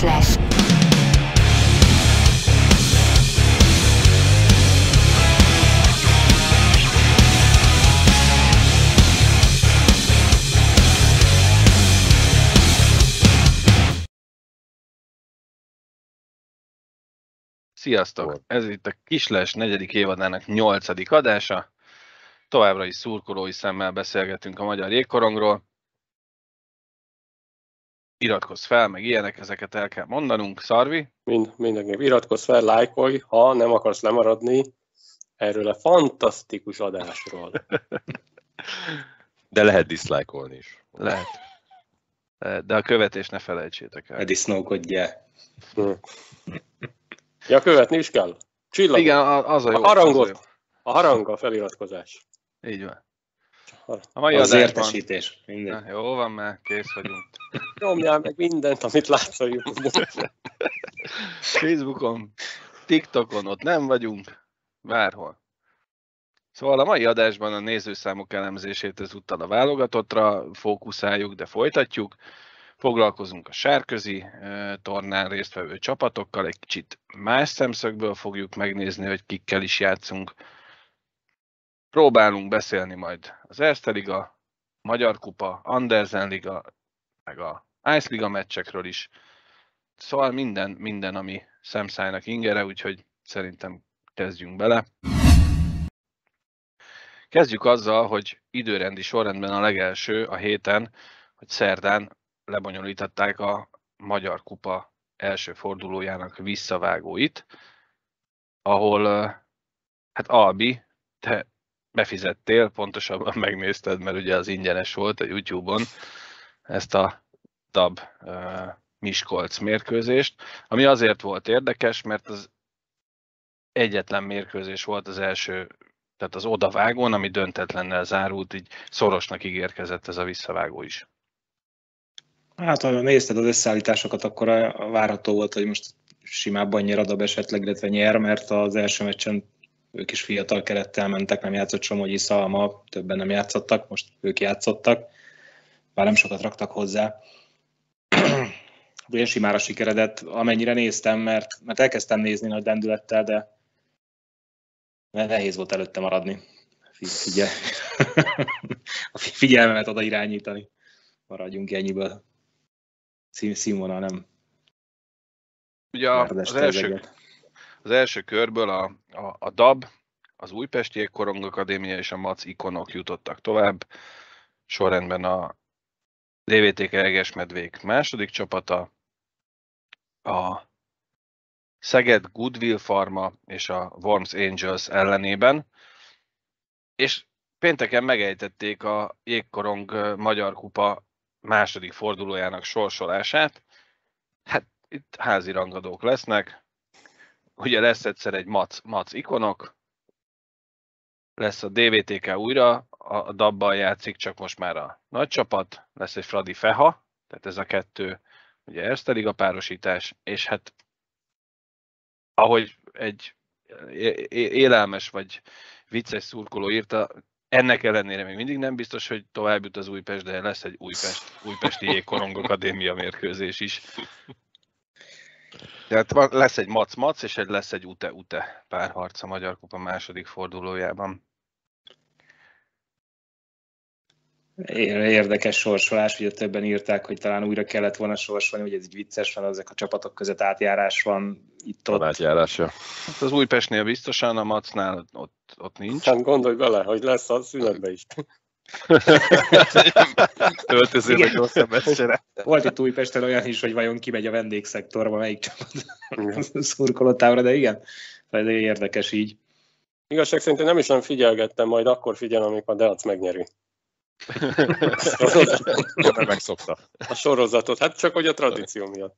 Kislesz. Sziasztok! Ez itt a Kislesz 4. évadának 8. adása. Továbbra is szurkolói szemmel beszélgetünk a magyar jégkorongról. Iratkozz fel, meg ilyenek, ezeket el kell mondanunk. Szarvi? Mindenképp iratkozz fel, lájkolj, ha nem akarsz lemaradni erről a fantasztikus adásról. De lehet diszlájkolni is. Lehet. De a követést ne felejtsétek el. Ne disznókodjál. Ja, követni is kell. Csillag. Igen, az a jó. A harang a feliratkozás. Így van. A mai az értesítés. Na, jó van, már kész vagyunk. Nyomjál meg mindent, amit látsz a YouTube-on. Facebookon, TikTokon, ott nem vagyunk. Bárhol. Szóval a mai adásban a nézőszámok elemzését ezúttal a válogatottra fókuszáljuk, de folytatjuk. Foglalkozunk a sárközi tornán résztvevő csapatokkal, egy kicsit más szemszögből fogjuk megnézni, hogy kikkel is játszunk. Próbálunk beszélni majd az Erste Liga, Magyar Kupa, Andersen Liga, meg a Ice Liga meccsekről is. Szóval minden, ami szemszájnak ingere, úgyhogy szerintem kezdjünk bele. Kezdjük azzal, hogy időrendi sorrendben a legelső a héten, hogy szerdán lebonyolították a Magyar Kupa első fordulójának visszavágóit, ahol, hát Albi, te befizettél, pontosabban megnézted, mert ugye az ingyenes volt a YouTube-on, ezt a DAB Miskolc mérkőzést, ami azért volt érdekes, mert az egyetlen mérkőzés volt az első, tehát az odavágón, ami döntetlennel zárult, így szorosnak ígérkezett ez a visszavágó is. Hát, ha nézted az összeállításokat, akkor várható volt, hogy most simább annyira DAB esetleg, illetve nyer, mert az első meccsen ők is fiatal kerettel mentek, nem játszott Somogyi, Szalma, többen nem játszottak, most ők játszottak, bár nem sokat raktak hozzá. Olyan simára sikeredett, amennyire néztem, mert elkezdtem nézni nagy lendülettel, de nehéz volt előtte maradni. A figyelmemet oda irányítani. Maradjunk ennyiből. Színvonal nem. Ugye az első körből a DAB, az Újpesti Jégkorong Akadémia és a MAC Ikonok jutottak tovább. Sorrendben a DVTK Egesmedvék második csapata, a Szeged Goodwill Pharma és a Worms Angels ellenében. És pénteken megejtették a Jégkorong Magyar Kupa második fordulójának sorsolását. Hát itt házi rangadók lesznek. Ugye lesz egyszer egy MAC Ikonok, lesz a DVTK újra, a DAB-bal játszik, csak most már a nagy csapat, lesz egy Fradi Feha, tehát ez a kettő ugye Erste Liga párosítás, és hát ahogy egy élelmes vagy vicces szurkoló írta, ennek ellenére még mindig nem biztos, hogy tovább jut az Újpest, de lesz egy Újpesti Jégkorong Akadémia mérkőzés is. Tehát lesz egy MAC és lesz egy UTE párharc a Magyar Kupa második fordulójában. Érdekes sorsolás, ugye többen írták, hogy talán újra kellett volna sorsolni, hogy ez így vicces, mert ezek a csapatok között átjárás van itt-ott. Átjárása. Hát az Újpestnél biztosan, a MAC-nál ott nincs. Hát gondolj bele, hogy lesz a szünetbe is. Öltözőnek rosszabb meccsere. Volt itt Újpesten olyan is, hogy vajon kimegy a vendégszektorba, melyik csapat szurkolótábra, de igen, ez érdekes így. Igazság szerint nem is nem figyelgettem, majd akkor figyelem, amikor a Deac megnyeri. Megszokta. A sorozatot, hát csak hogy a tradíció miatt.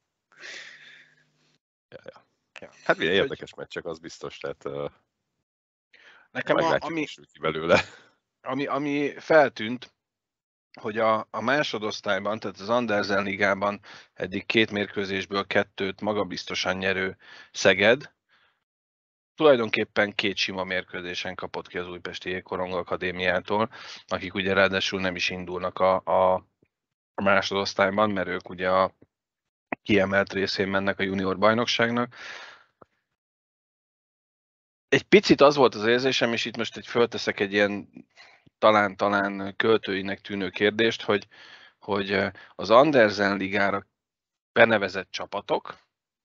Ja. Hát milyen érdekes meccsek, az biztos, tehát nekem ami feltűnt, hogy a másodosztályban, tehát az Andersen Ligában eddig 2 mérkőzésből 2-t magabiztosan nyerő Szeged, tulajdonképpen 2 sima mérkőzésen kapott ki az Újpesti Jégkorong Akadémiától, akik ugye ráadásul nem is indulnak a másodosztályban, mert ők ugye a kiemelt részén mennek a junior bajnokságnak. Egy picit az volt az érzésem, és itt most fölteszek egy ilyen talán költőinek tűnő kérdést, hogy az Andersen ligára benevezett csapatok,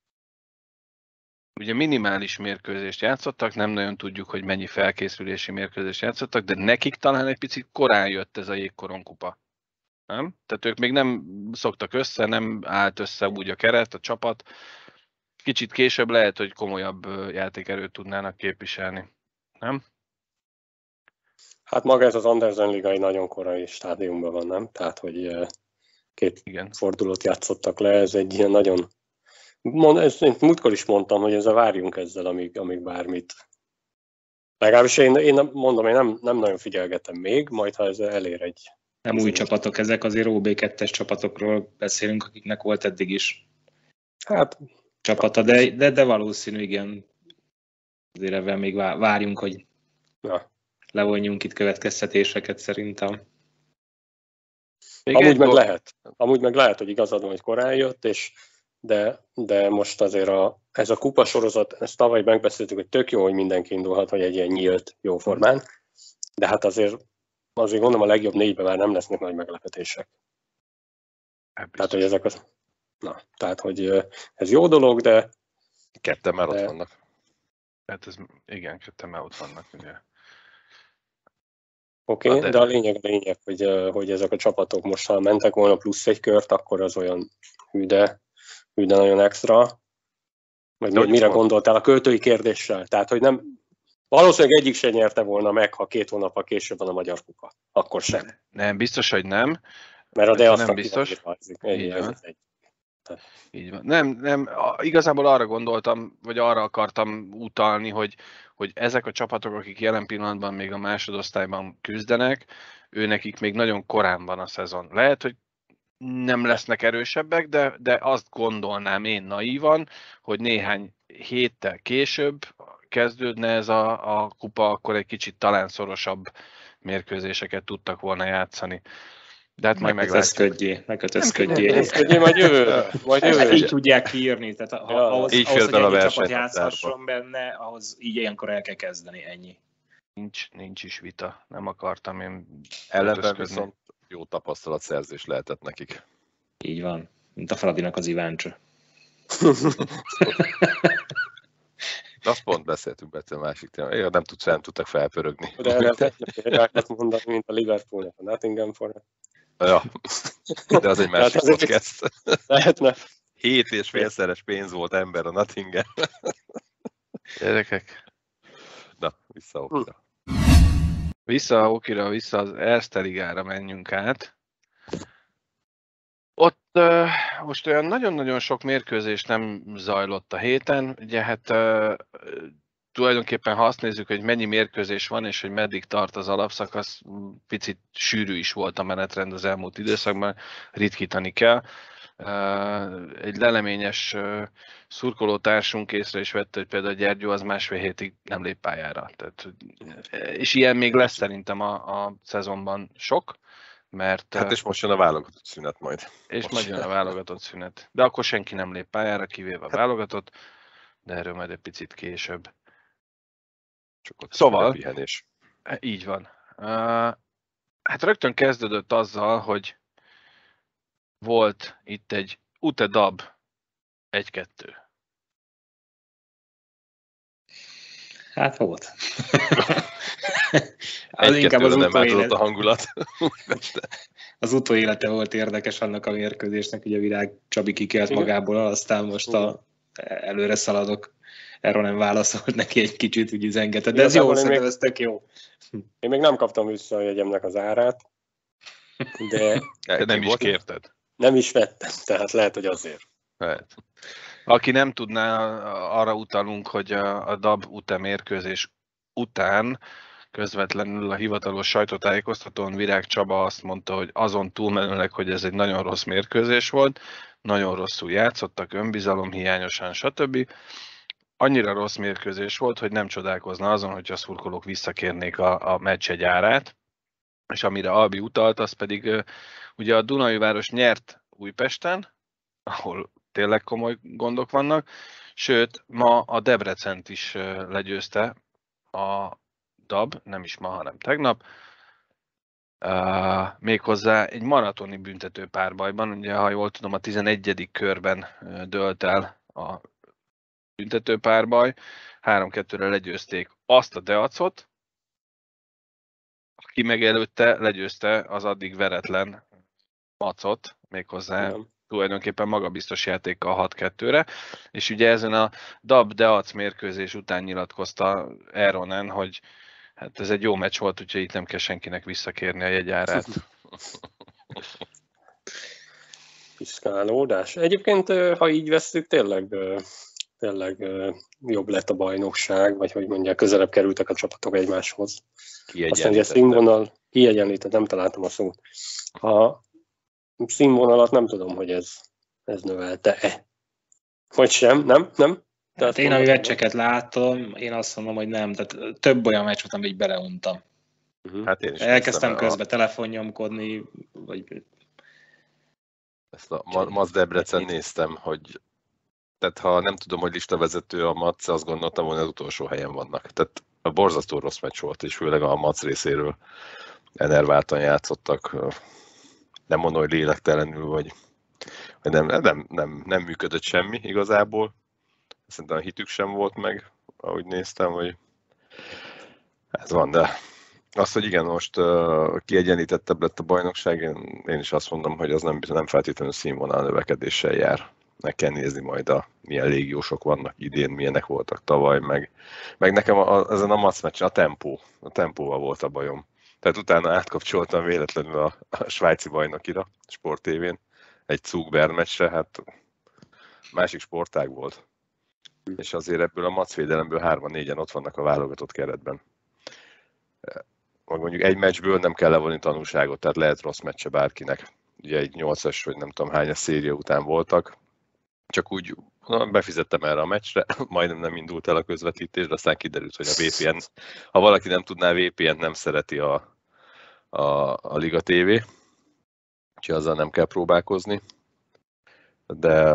ugye minimális mérkőzést játszottak, nem nagyon tudjuk, hogy mennyi felkészülési mérkőzést játszottak, de nekik talán egy picit korán jött ez a jégkorongkupa. Nem? Tehát ők még nem szoktak össze, nem állt össze úgy a keret, a csapat. Kicsit később lehet, hogy komolyabb játékerőt tudnának képviselni. Nem? Hát maga ez az Andersen liga egy nagyon korai stádiumban van, nem? Tehát, hogy két fordulót játszottak le, ez egy ilyen nagyon... Én múltkor is mondtam, hogy várjunk ezzel, amíg bármit. Legalábbis én mondom, én nem nagyon figyelgetem még, majd ha ez elér egy... Nem új csapatok ezek, azért OB2-es csapatokról beszélünk, akiknek volt eddig is csapata, de valószínű, igen. Azért ebben még várjunk, hogy levonjunk itt következtetéseket szerintem. Amúgy meg lehet, hogy igazad van, hogy korán jött, de most azért ez a kupa sorozat, ezt tavaly megbeszéltük, hogy tök jó, hogy mindenki indulhat, hogy egy ilyen nyílt, jó formán, de hát azért gondolom a legjobb 4-ben már nem lesznek nagy meglepetések. Tehát, hogy ezek az... tehát, hogy ez jó dolog, de... Ketten már ott vannak. Hát igen, ketten már ott vannak, ugye. Oké, de a lényeg, hogy ezek a csapatok most, ha mentek volna plusz egy kört, akkor az olyan hű, de nagyon extra. Vagy mire gondoltál a költői kérdéssel? Tehát, hogy nem... Valószínűleg egyik sem nyerte volna meg, ha 2 hónappal később van a Magyar Kupa. Akkor sem. Nem, biztos, hogy nem. Mert a Deasztra nem biztos. Így van. Nem, igazából arra gondoltam, vagy arra akartam utalni, hogy ezek a csapatok, akik jelen pillanatban még a másodosztályban küzdenek, őnekik még nagyon korán van a szezon. Lehet, hogy nem lesznek erősebbek, de azt gondolnám én naívan, hogy néhány héttel később kezdődne ez a kupa, akkor egy kicsit talán szorosabb mérkőzéseket tudtak volna játszani. De hát majd meglátjuk. Megkötözködjél. Majd jövőre. Így tudják kiírni. Tehát ahhoz, így hogy a egy csapat játszhasson benne, ahhoz így ilyenkor el kell kezdeni, ennyi. Nincs is vita. Nem akartam én ellenben viszont jó tapasztalatszerzés lehetett nekik. Így van. Mint a Fradinak az Iváncsa. Azt pont beszéltünk Bece másik témában. Nem tudtak felpörögni. De lehet példákat mondani, mint a Liverpoolnak, a Nottingham Forest. Ja, de az egy másik podcast. Lehetne. 7,5-szeres pénz volt ember a Nottingham. Gyerekek. Na, vissza Okira. Vissza az Erste Ligára menjünk át. Ott most olyan nagyon-nagyon sok mérkőzés nem zajlott a héten. Ugye hát tulajdonképpen ha azt nézzük, hogy mennyi mérkőzés van, és hogy meddig tart az alapszakasz, picit sűrű is volt a menetrend az elmúlt időszakban, ritkítani kell. Egy leleményes szurkolótársunk észre is vette, hogy például Gyergyó az 1,5 hétig nem lép pályára. Tehát, és ilyen még lesz szerintem a szezonban sok. Mert, hát és most jön a válogatott szünet majd. És majd jön a válogatott szünet. De akkor senki nem lép pályára, kivéve a válogatott, de erről majd egy picit később. Csak ott szóval, pihenés. Így van. Hát rögtön kezdődött azzal, hogy volt itt egy Ute Dab 1-2. Hát volt. Az inkább az nem változott a hangulat. Az utóélete volt érdekes annak a mérkőzésnek, ugye Virág Csabi kikelt magából, aztán most előre szaladok. Erről nem válaszolt neki egy kicsit, úgy üzengetett. De ez jó, szerintem ez tök jó. Én még nem kaptam vissza a jegyemnek az árát, de nem is kérted. Nem is vettem, tehát lehet, hogy azért. Lehet. Aki nem tudná, arra utalunk, hogy a DAB Ute mérkőzés után közvetlenül a hivatalos sajtótájékoztatón Virág Csaba azt mondta, hogy azon túlmenőleg, hogy ez egy nagyon rossz mérkőzés volt, nagyon rosszul játszottak, önbizalomhiányosan, stb. Annyira rossz mérkőzés volt, hogy nem csodálkozna azon, hogy a szurkolók visszakérnék a meccs egy árát, és amire Albi utalt, az pedig ugye a Dunajváros nyert Újpesten, ahol tényleg komoly gondok vannak. Sőt, ma a Debrecent is legyőzte a DAB, nem is ma, hanem tegnap. Méghozzá egy maratoni büntető párbajban, ugye ha jól tudom, a 11. körben dőlt el a büntető párbaj, 3-2-re legyőzték azt a Deacot, aki meg előtte legyőzte az addig veretlen Macot, méghozzá tulajdonképpen magabiztos játékkal 6-2-re, és ugye ezen a DAB Deac mérkőzés után nyilatkozta Aeronen, hogy hát ez egy jó meccs volt, úgyhogy itt nem kell senkinek visszakérni a jegyárát. Piszkálódás. Egyébként, ha így vesszük, tényleg jobb lett a bajnokság, vagy hogy mondják, közelebb kerültek a csapatok egymáshoz. Aztán ugye színvonal, kiegyenlített, nem találtam a szót. A színvonalat nem tudom, hogy ez növelte-e. Vagy sem, nem? Hát én, ami meccseket látom, én azt mondom, hogy nem. Tehát több olyan meccs volt, amit beleuntam. Hát én is elkezdtem közben telefonnyomkodni, vagy... Ezt a Mac Debrecen néztem, hogy tehát ha nem tudom, hogy listavezető a Mac, azt gondoltam, hogy az utolsó helyen vannak. Tehát a borzasztó rossz meccs volt, és főleg a Mac részéről enerváltan játszottak. Nem mondom, hogy lélektelenül, vagy nem működött semmi igazából. Szerintem a hitük sem volt meg, ahogy néztem, hogy ez van, de azt, hogy igen, most kiegyenlítettebb lett a bajnokság, én is azt mondom, hogy az nem feltétlenül színvonal növekedéssel jár. Meg kell nézni majd, milyen légiósok vannak idén, milyenek voltak tavaly, meg nekem ezen a Mac meccsen a tempóval volt a bajom. Tehát utána átkapcsoltam véletlenül a svájci bajnokira, Sport TV-n, egy Zugber meccsre, hát másik sportág volt. És azért ebből a Mac védelemből 3-4-en ott vannak a válogatott keretben. Mondjuk egy meccsből nem kell levonni tanulságot, tehát lehet rossz meccse bárkinek. Ugye egy 8-as, vagy nem tudom hányas széria után voltak. Csak úgy befizettem erre a meccsre, majdnem nem indult el a közvetítés, de aztán kiderült, hogy a VPN, ha valaki nem tudná, VPN nem szereti a Liga TV, úgyhogy azzal nem kell próbálkozni. De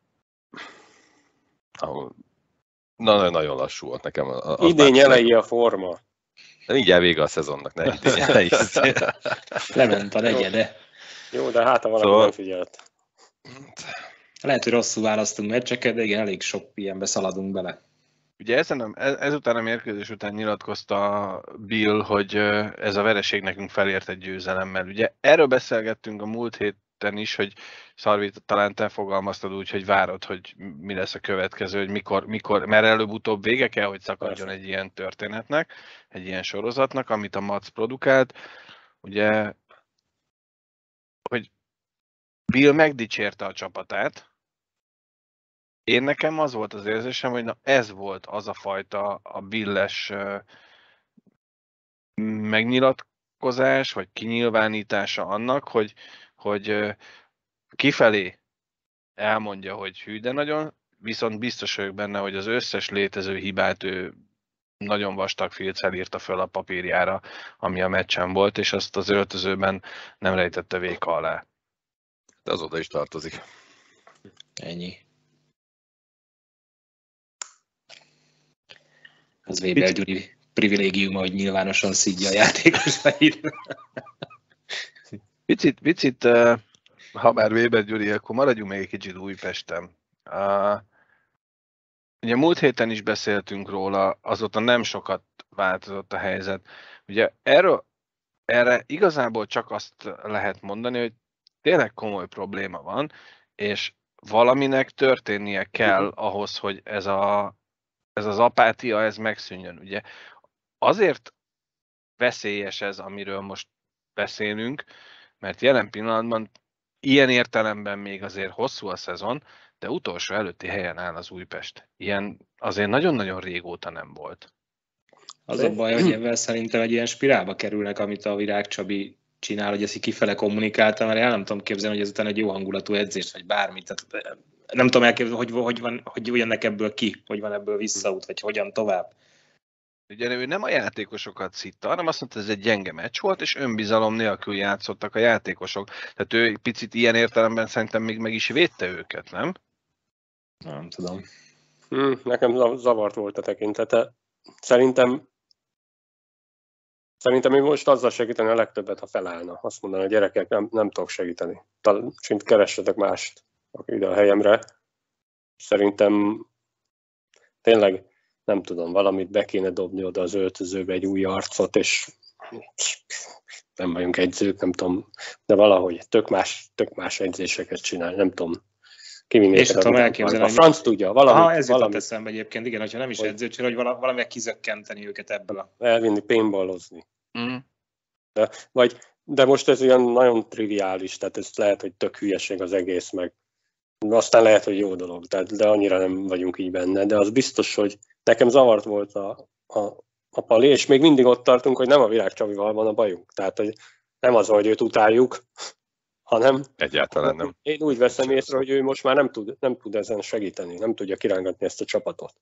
nagyon lassú volt nekem. Idény elejé a forma. Mindjárt vége a szezonnak, ne idény elejé. Lement a negyede. Jó, de hát ha valaki nem figyelt. Lehet, hogy rosszul választunk meccseket, de igen, elég sok ilyenbe szaladunk bele. Ugye ezután a mérkőzés után nyilatkozta Bill, hogy ez a vereség nekünk felért egy győzelemmel. Ugye erről beszélgettünk a múlt héten is, hogy Szarvi, talán te fogalmaztad úgy, hogy várod, hogy mi lesz a következő, hogy mikor, mert előbb-utóbb vége kell, hogy szakadjon egy ilyen történetnek, egy ilyen sorozatnak, amit a Mac produkált. Ugye, hogy Bill megdicsérte a csapatát. Én nekem az volt az érzésem, hogy na ez volt az a fajta a Billes megnyilatkozás, vagy kinyilvánítása annak, hogy kifelé elmondja, hogy hű, de nagyon, viszont biztos vagyok benne, hogy az összes létező hibát ő nagyon vastag filccel írta föl a papírjára, ami a meccsen volt, és azt az öltözőben nem rejtette véka alá. De azóta is tartozik. Ennyi. Az Weber Gyuri privilégiuma, hogy nyilvánosan szidja a játékosait. Picit, ha már Weber Gyuri, akkor maradjunk még egy kicsit Újpesten. Ugye múlt héten is beszéltünk róla, azóta nem sokat változott a helyzet. Ugye erre igazából csak azt lehet mondani, hogy tényleg komoly probléma van, és valaminek történnie kell ahhoz, hogy ez az apátia, ez megszűnjön. Ugye azért veszélyes ez, amiről most beszélünk, mert jelen pillanatban ilyen értelemben még azért hosszú a szezon, de utolsó előtti helyen áll az Újpest. Ilyen azért nagyon-nagyon régóta nem volt. Az a baj, hogy ebben szerintem egy ilyen spirálba kerülnek, amit a Virág Csabi csinál, hogy ezt így kifele kommunikálta, mert el nem tudom képzelni, hogy ezután egy jó hangulatú edzést, vagy bármit. Tehát nem tudom elképzelni, hogy jönnek ebből ki, hogy van ebből visszaút, vagy hogyan tovább. Ugye ő nem a játékosokat szitta, hanem azt mondta, hogy ez egy gyenge meccs volt, és önbizalom nélkül játszottak a játékosok. Tehát ő picit ilyen értelemben szerintem még meg is védte őket, nem? Nem tudom. Nekem zavart volt a tekintete. Szerintem én most azzal segíteni a legtöbbet, ha felállna. Azt mondaná, a gyerekek, nem tudok segíteni. Csint keressetek mást ide a helyemre. Szerintem tényleg nem tudom, valamit be kéne dobni oda az öltözőbe, egy új arcot, és nem vagyunk edzők, nem tudom, de valahogy tök más edzéseket csinál, nem tudom. És tudom elképzelni. A franc tudja, ez jutott eszembe egyébként, igen, hogyha nem is edző, csak hogy valamivel kizökkenteni őket ebből a... Elvinni, paintballozni. De most ez ilyen nagyon triviális, tehát ez lehet, hogy tök hülyeség az egész, meg aztán lehet, hogy jó dolog, de annyira nem vagyunk így benne. De az biztos, hogy nekem zavart volt a Pali, és még mindig ott tartunk, hogy nem a Virág Csabival van a bajunk. Tehát, hogy nem az, hogy őt utáljuk, hanem... Egyáltalán nem. Én úgy veszem észre, hogy ő most már nem tud ezen segíteni, nem tudja kirángatni ezt a csapatot.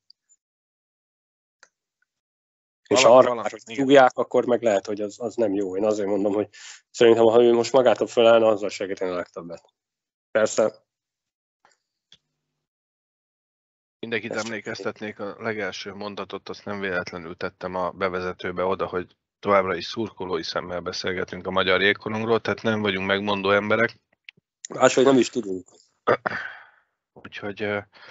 És ha arra tudják, akkor meg lehet, hogy az nem jó. Én azért mondom, hogy szerintem, ha ő most magától felállna, azzal segíteni a legtöbbet. Persze. Mindenkit emlékeztetnék, a legelső mondatot azt nem véletlenül tettem a bevezetőbe oda, hogy továbbra is szurkolói szemmel beszélgetünk a magyar jégkorongról, tehát nem vagyunk megmondó emberek. Máshogy nem is tudunk. Úgyhogy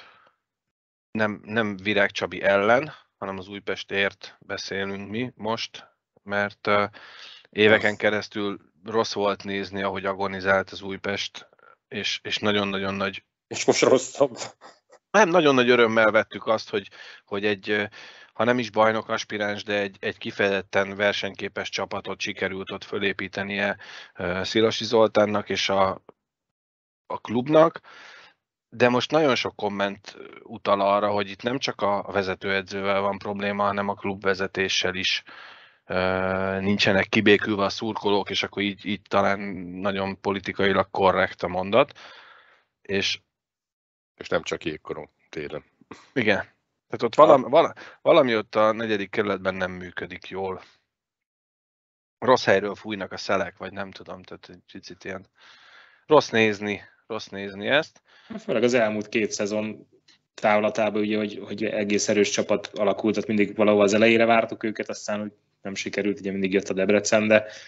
nem Virág Csabi ellen, hanem az Újpestért beszélünk mi most, mert éveken keresztül rossz volt nézni, ahogy agonizált az Újpest, és nagyon-nagyon nagy... És most rosszabb. Nem, nagyon nagy örömmel vettük azt, hogy egy, ha nem is bajnok aspiráns, de egy kifejezetten versenyképes csapatot sikerült ott fölépítenie Szilasi Zoltánnak és a klubnak, de most nagyon sok komment utal arra, hogy itt nem csak a vezetőedzővel van probléma, hanem a klubvezetéssel is nincsenek kibékülve a szurkolók, és akkor így talán nagyon politikailag korrekt a mondat. És nem csak jégkorong télen. Igen. Tehát ott valami ott a 4. kerületben nem működik jól. Rossz helyről fújnak a szelek, vagy nem tudom, tehát egy picit ilyen rossz nézni ezt. Főleg az elmúlt 2 szezon távlatában, ugye, hogy egész erős csapat alakult, ott mindig valahol az elejére vártuk őket, aztán hogy nem sikerült, ugye mindig jött a Debrecen,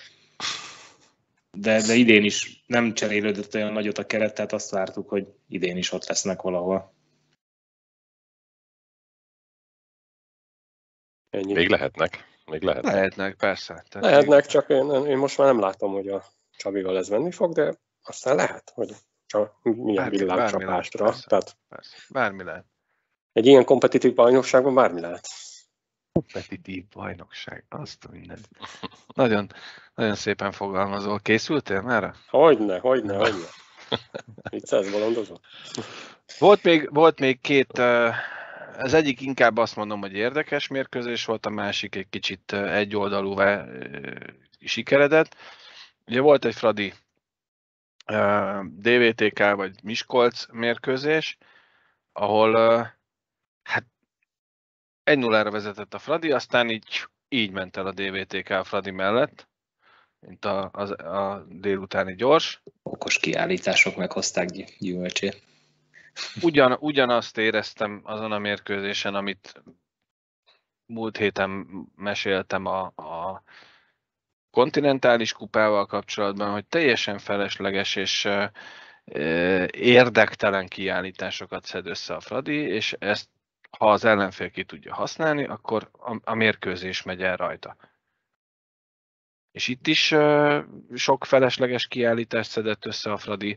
de idén is nem cserélődött olyan nagyot a keret, tehát azt vártuk, hogy idén is ott lesznek valahol. Ennyi. Még lehetnek. Lehetnek, persze. Lehetnek, csak én most már nem látom, hogy a Csabival ez menni fog, de aztán lehet, hogy csak milyen villámcsapásra. Persze. Bármi lehet. Egy ilyen kompetitív bajnokságban bármi lehet. Kompetitív bajnokság, azt minden. Nagyon, nagyon szépen fogalmazol. Készültél már? Hogyne. Viccelsz, bolondozol? Volt még 2, az egyik inkább azt mondom, hogy érdekes mérkőzés volt, a másik egy kicsit egyoldalúvá sikeredett. Ugye volt egy Fradi DVTK vagy Miskolc mérkőzés, ahol hát 1-0-ra vezetett a Fradi, aztán így ment el a DVTK a Fradi mellett, mint a délutáni gyors. Okos kiállítások meghozták gyümölcsét. Ugyanazt éreztem azon a mérkőzésen, amit múlt héten meséltem a kontinentális kupával kapcsolatban, hogy teljesen felesleges és érdektelen kiállításokat szed össze a Fradi, és ezt, ha az ellenfél ki tudja használni, akkor a mérkőzés megy el rajta. És itt is sok felesleges kiállítást szedett össze a Fradi.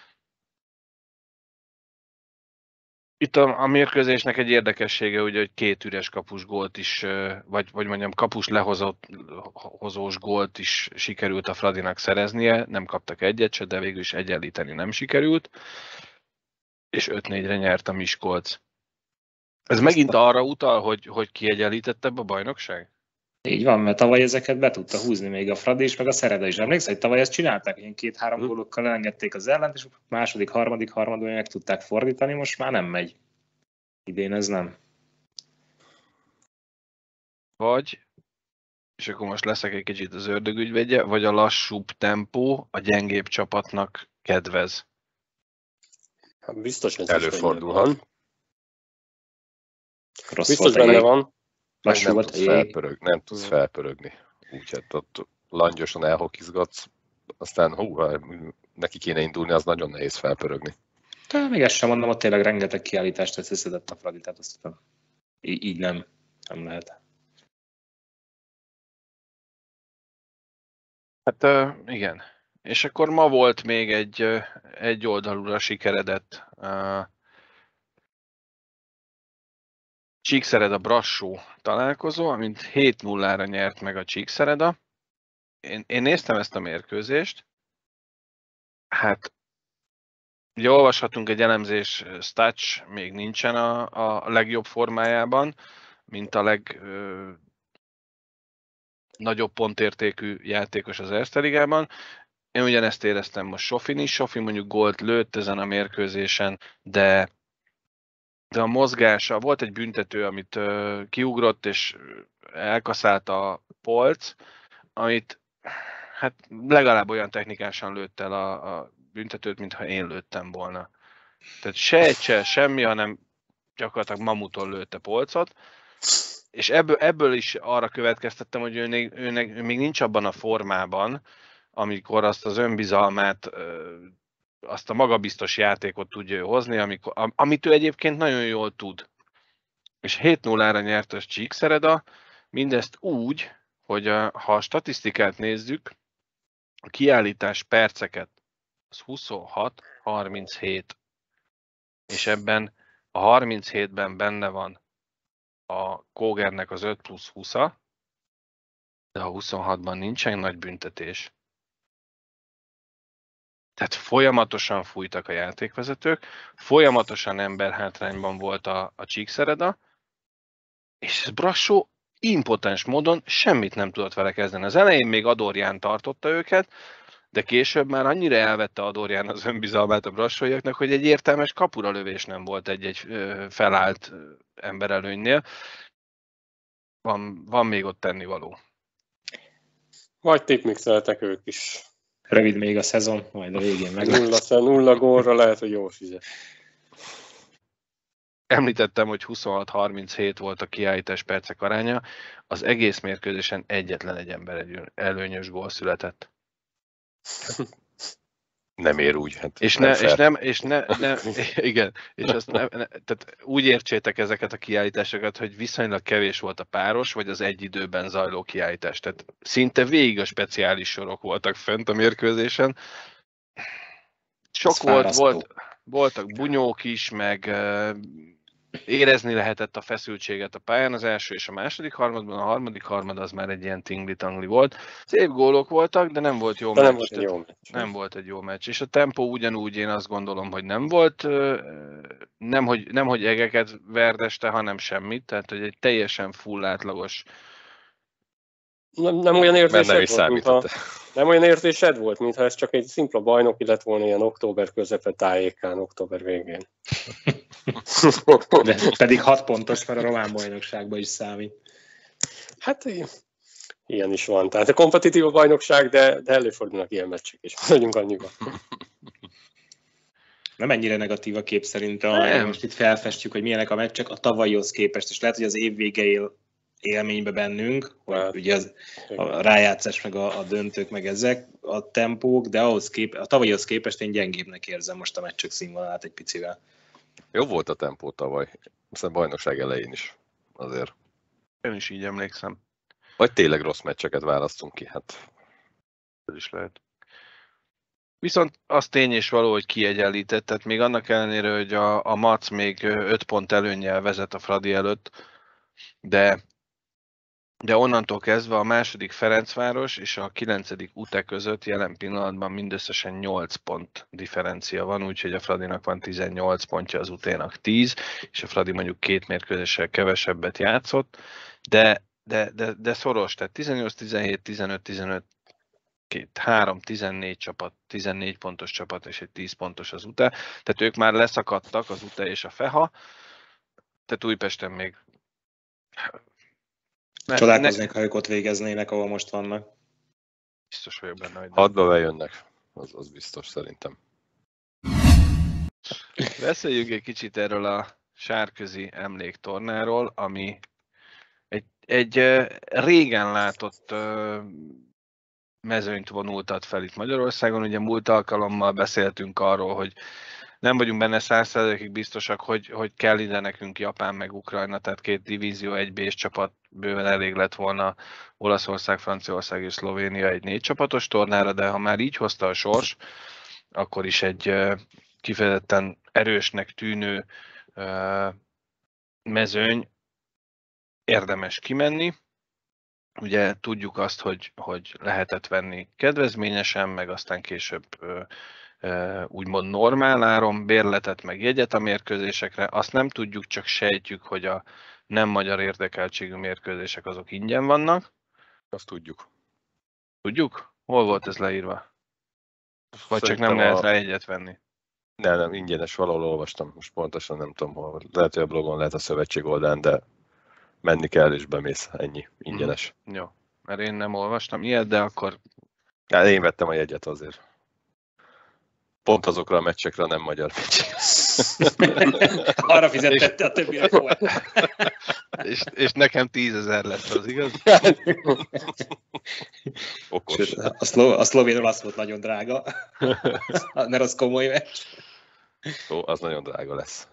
Itt a mérkőzésnek egy érdekessége, ugye, hogy 2 üres kapus gólt is, vagy mondjam, kapus lehozós gólt is sikerült a Fradinak szereznie, nem kaptak egyet se, de végül is egyenlíteni nem sikerült, és 5-4-re nyert a Miskolc. Ez megint arra utal, hogy kiegyenlítettebb a bajnokság? Így van, mert tavaly ezeket be tudta húzni még a Fradi is, meg a Szereda is. Emlékszel, hogy tavaly ezt csinálták, ilyen 2-3 gólokkal elengedték az ellent, és második, harmadban meg tudták fordítani, most már nem megy. Idén ez nem. Vagy, és akkor most leszek egy kicsit az ördögügyvédje, vagy a lassúbb tempó a gyengébb csapatnak kedvez. Biztos, hogy előfordulhat. Rossz Biztos volt benne van. Meg nem volt tudsz felpörögni, felpörögni. Úgyhogy ott langyosan elhokizgatsz, aztán neki kéne indulni, az nagyon nehéz felpörögni. Még ezt sem mondom, ott tényleg rengeteg kiállítást összeszedett a Fradi, tehát azt így nem lehet. Hát igen. És akkor ma volt még egy oldalúra sikeredett Csíkszereda-Brassó találkozó, amint 7-0-ra nyert meg a Csíkszereda. Én néztem ezt a mérkőzést. Hát ugye olvashatunk egy elemzés, Stach még nincsen a legjobb formájában, mint a legnagyobb pontértékű játékos az Erste Ligában. Én ugyanezt éreztem most Sofin is. Sofi mondjuk gólt lőtt ezen a mérkőzésen, de a mozgása, volt egy büntető, amit kiugrott és elkaszálta a polc, amit hát legalább olyan technikásan lőtt el a büntetőt, mintha én lőttem volna. Tehát se egy, semmi, hanem gyakorlatilag mamuton lőtte polcot, és ebből is arra következtettem, hogy ő még nincs abban a formában, amikor azt az önbizalmát, azt a magabiztos játékot tudja hozni, amit ő egyébként nagyon jól tud. És 7-0-ra nyert a Csíkszereda, mindezt úgy, hogy ha a statisztikát nézzük, a kiállítás perceket az 26-37, és ebben a 37-ben benne van a Kógernek az 5+20-a, de a 26-ban nincsen nagy büntetés. Tehát folyamatosan fújtak a játékvezetők, folyamatosan emberhátrányban volt a Csíkszereda, és Brassó impotens módon semmit nem tudott vele kezdeni. Az elején még Adorján tartotta őket, de később már annyira elvette Adorján az önbizalmát a brassóiaknak, hogy egy értelmes kapura lövés nem volt egy felállt emberelőnynél. Van még ott tennivaló. Vagy tipmixeltek ők is. Rövid még a szezon, majd a végén meg. 0 gólra lehet, hogy jól fizet. Említettem, hogy 26-37 volt a kiállítás percek aránya. Az egész mérkőzésen egyetlen egy ember előnyös gól született. Nem ér úgy. Hát igen, és azt tehát úgy értsétek ezeket a kiállításokat, hogy viszonylag kevés volt a páros, vagy az egy időben zajló kiállítás. Tehát szinte végig a speciális sorok voltak fent a mérkőzésen. Sok voltak bunyók is, meg érezni lehetett a feszültséget a pályán az első és a második harmadban, a harmadik harmad az már egy ilyen tingli-tangli volt. Szép gólok voltak, de nem volt jó meccs. Nem volt egy jó meccs. És a tempó ugyanúgy én azt gondolom, hogy nem volt, nem hogy egeket verdeste, hanem semmit, tehát hogy egy teljesen full átlagos. Nem olyan érzésed volt, mintha ez csak egy szimpla bajnoki lett volna ilyen október közepe tájékán, október végén. De pedig 6 pontos, mert a román bajnokságban is számít. Hát ilyen is van. Tehát a kompetitív a bajnokság, de előfordulnak ilyen meccsek is. Maradjunk annyiba. Nem ennyire negatív a kép szerintem, most itt felfestjük, hogy milyenek a meccsek a tavalyihoz képest, és lehet, hogy az év vége élménybe bennünk, hogy ugye a rájátszás, meg a döntők, meg ezek a tempók, de a tavalyihoz képest én gyengébbnek érzem most a meccsek színvonalát egy picivel. Jó volt a tempó tavaly, aztán bajnokság elején is azért. Én is így emlékszem. Vagy tényleg rossz meccseket választunk ki, hát. Ez is lehet. Viszont az tény és való, hogy kiegyenlített, tehát még annak ellenére, hogy a Mac még 5 pont előnnyel vezet a Fradi előtt, de onnantól kezdve a második Ferencváros és a 9. UTE között jelen pillanatban mindösszesen 8 pont differencia van, úgyhogy a Fradinak van 18 pontja, az UTE-nak 10, és a Fradi mondjuk 2 mérkőzéssel kevesebbet játszott, de szoros, tehát 18-17, 15-15, 3-14 csapat, 14 pontos csapat és egy 10 pontos az UTE, tehát ők már leszakadtak, az UTE és a FEHA, tehát Újpesten még... Csodálkoznék, ha ők ott végeznének, ahol most vannak. Biztos vagyok benne, hogy 6-ba bejönnek, az biztos szerintem. Beszéljünk egy kicsit erről a sárközi emléktornáról, ami egy régen látott mezőnyt vonultat fel itt Magyarországon. Ugye múlt alkalommal beszéltünk arról, hogy nem vagyunk benne 100%-ig biztosak, hogy kell ide nekünk Japán meg Ukrajna, tehát 2 divízió, 1 B-s csapat bőven elég lett volna Olaszország, Franciaország és Szlovénia egy 4 csapatos tornára, de ha már így hozta a sors, akkor is egy kifejezetten erősnek tűnő mezőny érdemes kimenni. Ugye tudjuk azt, hogy lehetett venni kedvezményesen, meg aztán később úgymond normál áron bérletet, meg jegyet a mérkőzésekre. Azt nem tudjuk, csak sejtjük, hogy a nem magyar érdekeltségű mérkőzések azok ingyen vannak. Azt tudjuk. Tudjuk? Hol volt ez leírva? Vagy Szerintem csak nem lehet rá jegyet venni? Nem, ingyenes, valahol olvastam, most pontosan nem tudom hol. Lehet, hogy a blogon, lehet a szövetség oldalán, de menni kell és bemész, ennyi, ingyenes. Jó, mert én nem olvastam ilyet, de akkor... Hát én vettem a jegyet azért. Pont azokra a meccsekre, nem magyar meccsekre. Arra fizetette, a többire volt. és nekem 10 000 lett, az igaz? Okos. Sőt, a szlovén-olasz volt nagyon drága, mert az komoly meccs. Ó, az nagyon drága lesz.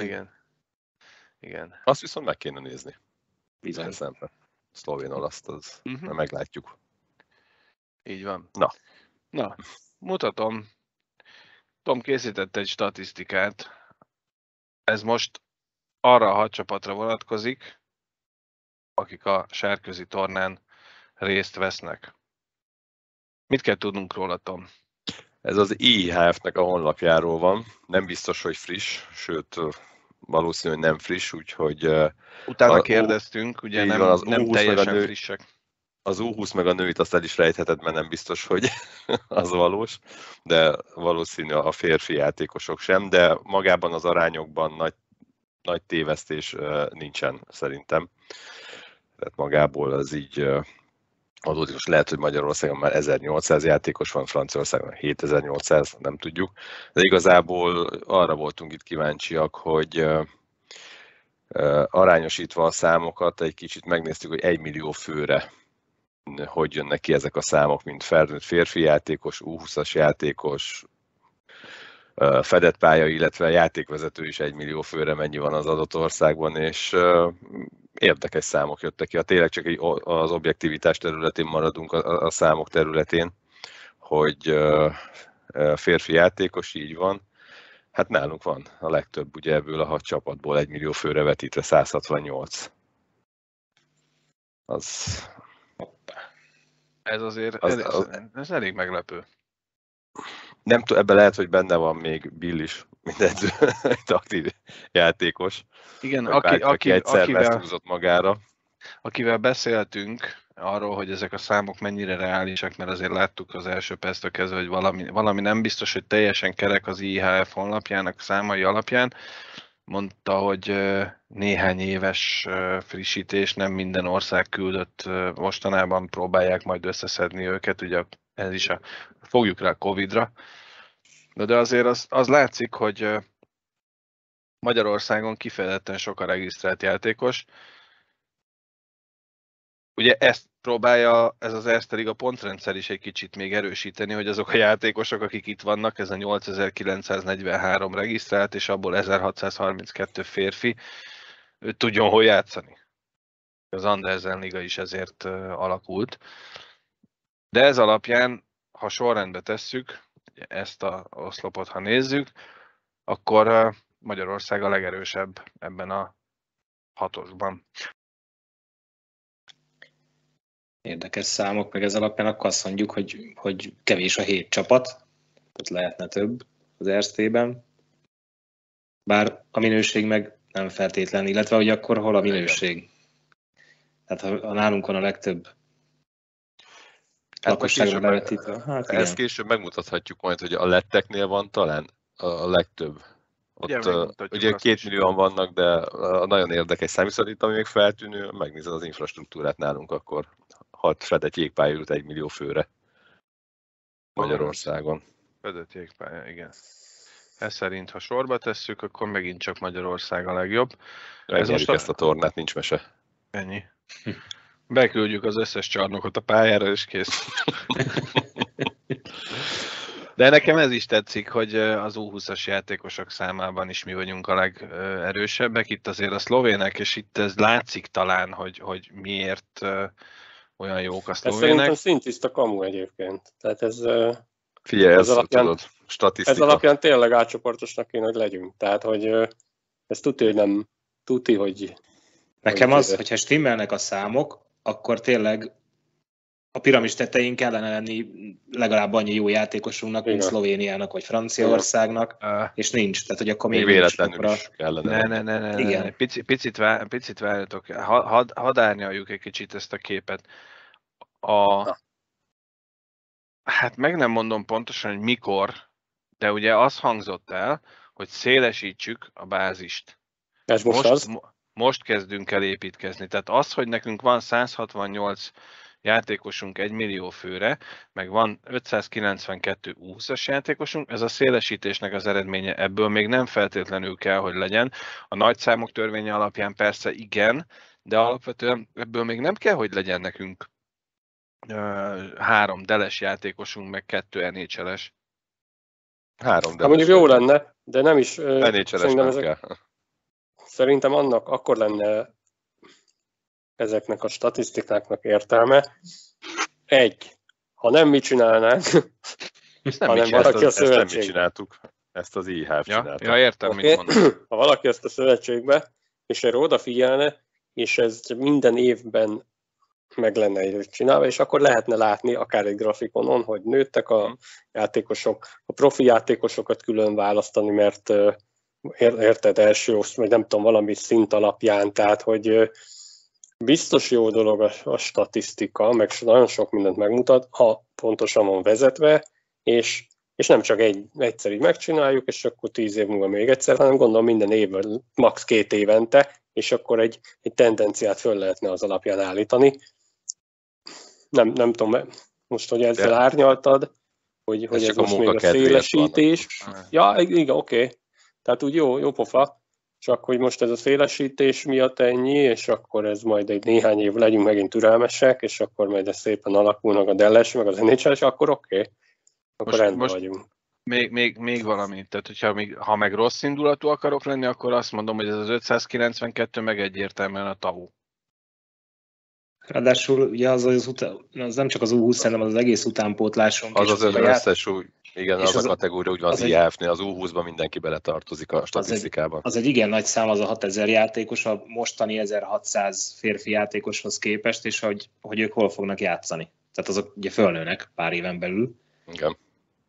Igen. Azt viszont meg kéne nézni. Bizony. Szlovén-olaszt, az meglátjuk. Így van. Na, mutatom. Tom készített egy statisztikát. Ez most arra a 6 csapatra vonatkozik, akik a sárközi tornán részt vesznek. Mit kell tudnunk róla, Tom? ez az IHF-nek a honlapjáról van. Nem biztos, hogy friss, sőt, valószínű, hogy nem friss, úgyhogy... Utána kérdeztünk, ugye nem teljesen frissek. Az U20 meg a nőit azt el is rejtheted, mert nem biztos, hogy az valós, de valószínű a férfi játékosok sem, de magában az arányokban nagy tévesztés nincsen szerintem. Tehát magából az így adódik, most lehet, hogy Magyarországon már 1800 játékos van, Franciaországon 7800, nem tudjuk, de igazából arra voltunk itt kíváncsiak, hogy arányosítva a számokat, egy kicsit megnéztük, hogy 1 millió főre hogy jönnek ki ezek a számok, mint felnőtt férfi játékos, U20-as játékos, fedett pálya, illetve játékvezető is 1 millió főre mennyi van az adott országban, és érdekes számok jöttek ki. Ha tényleg csak az objektivitás területén maradunk, a számok területén, hogy férfi játékos, így van. Hát nálunk van a legtöbb, ugye ebből a 6 csapatból 1 millió főre vetítve 168. Ez azért ez elég meglepő. Nem tudom, ebben lehet, hogy benne van még Bill is, mint edző, egy aktív játékos. Igen, aki egyszer beszúzott magára. Akivel beszéltünk arról, hogy ezek a számok mennyire reálisak, mert azért láttuk az első perctől kezdve, hogy valami nem biztos, hogy teljesen kerek az IHF honlapjának számai alapján. Mondta, hogy néhány éves frissítés, nem minden ország küldött, mostanában próbálják majd összeszedni őket, ugye ez is fogjuk rá Covid-ra. De azért az látszik, hogy Magyarországon kifejezetten sok a regisztrált játékos. Ugye ezt próbálja ez az Erste Liga pontrendszer is egy kicsit még erősíteni, hogy azok a játékosok, akik itt vannak, ez a 8943 regisztrált, és abból 1632 férfi, ő tudjon hol játszani. Az Andersen Liga is ezért alakult. De ez alapján, ha sorrendbe tesszük, ezt az oszlopot, ha nézzük, akkor Magyarország a legerősebb ebben a 6-osban. Érdekes számok, meg ez alapján akkor azt mondjuk, hogy kevés a 7 csapat, tehát lehetne több az Erstében, bár a minőség meg nem feltétlen, illetve hogy akkor hol a minőség. Tehát ha nálunk van a legtöbb lakosságra bevetítve. Hát ezt később megmutathatjuk majd, hogy a letteknél van talán a legtöbb. Ott ugye 2 millióan vannak, de nagyon érdekes szám, viszont itt ami még feltűnő, megnézed az infrastruktúrát nálunk, akkor 6 fedett jégpálya jut 1 millió főre Magyarországon. Fedett jégpálya, igen. Ez szerint, ha sorba tesszük, akkor megint csak Magyarország a legjobb. Megnyerjük ezt a tornát, nincs mese. Ennyi. Beküldjük az összes csarnokot a pályára, és kész. De nekem ez is tetszik, hogy az U20-as játékosok számában is mi vagyunk a legerősebbek. Itt azért a szlovének, és itt ez látszik talán, hogy miért olyan jók a szlovének. Ez szerintem szintiszta kamu egyébként. Tehát ez... Figyelj, ez alapján, tudod, statisztika. Ez alapján tényleg átcsoportosnak kéne, hogy legyünk. Tehát, hogy ez tuti, hogy... Nekem az, hogyha stimmelnek a számok, akkor tényleg a piramis tetején kellene lenni legalább annyi jó játékosunknak, mint Szlovéniának vagy Franciaországnak, és nincs. Tehát, hogy akkor még véletlenül is kellene. Ne. Picit várjatok. Hadd árnyaljuk egy kicsit ezt a képet. Hát meg nem mondom pontosan, hogy mikor, de ugye az hangzott el, hogy szélesítsük a bázist. Ez most kezdünk el építkezni. Tehát az, hogy nekünk van 168 játékosunk 1 millió főre, meg van 592 U20-as játékosunk, ez a szélesítésnek az eredménye. Ebből még nem feltétlenül kell, hogy legyen. A nagyszámok törvénye alapján persze igen, de alapvetően ebből még nem kell, hogy legyen nekünk 3 deles játékosunk, meg 2 NHL-es. 3 deles. Hát mondjuk jó lenne, de nem is... NHL-es nem kell. Szerintem annak akkor lenne ezeknek a statisztikáknak értelme. Ha nem mi csinálnánk, hanem valaki a szövetségbe. Ezt nem mi csináltuk, ezt az IHF csinálta. Ja, értem, mit mondom. Ha valaki ezt a szövetségbe, és erre odafigyelne, és ez minden évben meg lenne egy csinálva, és akkor lehetne látni akár egy grafikonon, hogy nőttek a játékosok, a profi játékosokat külön választani, mert érted, első oszt, vagy nem tudom, valami szint alapján, tehát, hogy biztos jó dolog a statisztika, meg nagyon sok mindent megmutat, ha pontosan van vezetve, és nem csak egyszer így megcsináljuk, és akkor 10 év múlva még egyszer, hanem gondolom minden évben, max. 2 évente, és akkor egy tendenciát föl lehetne az alapján állítani. Nem tudom, most, hogy ezzel árnyaltad, hogy ez most még a szélesítés. Ja, igen, oké. Tehát úgy jó pofa, csak hogy most ez a szélesítés miatt ennyi, és akkor ez majd egy néhány év legyünk megint türelmesek, és akkor majd ez szépen alakulnak a Dallas, meg az NHL, és akkor oké. Akkor rendben vagyunk. Még valami, tehát ha meg rossz indulatú akarok lenni, akkor azt mondom, hogy ez az 592 meg egyértelműen a TAU. Ráadásul ugye az nem csak az U20, hanem az egész utánpótlásunk. Az összes igen, az a kategória úgy van az IHF-nél, az U20-ban mindenki beletartozik a statisztikában. Az egy igen nagy szám, az a 6000 játékos, a mostani 1600 férfi játékoshoz képest, és hogy ők hol fognak játszani. Tehát azok ugye fölnőnek pár éven belül. Igen.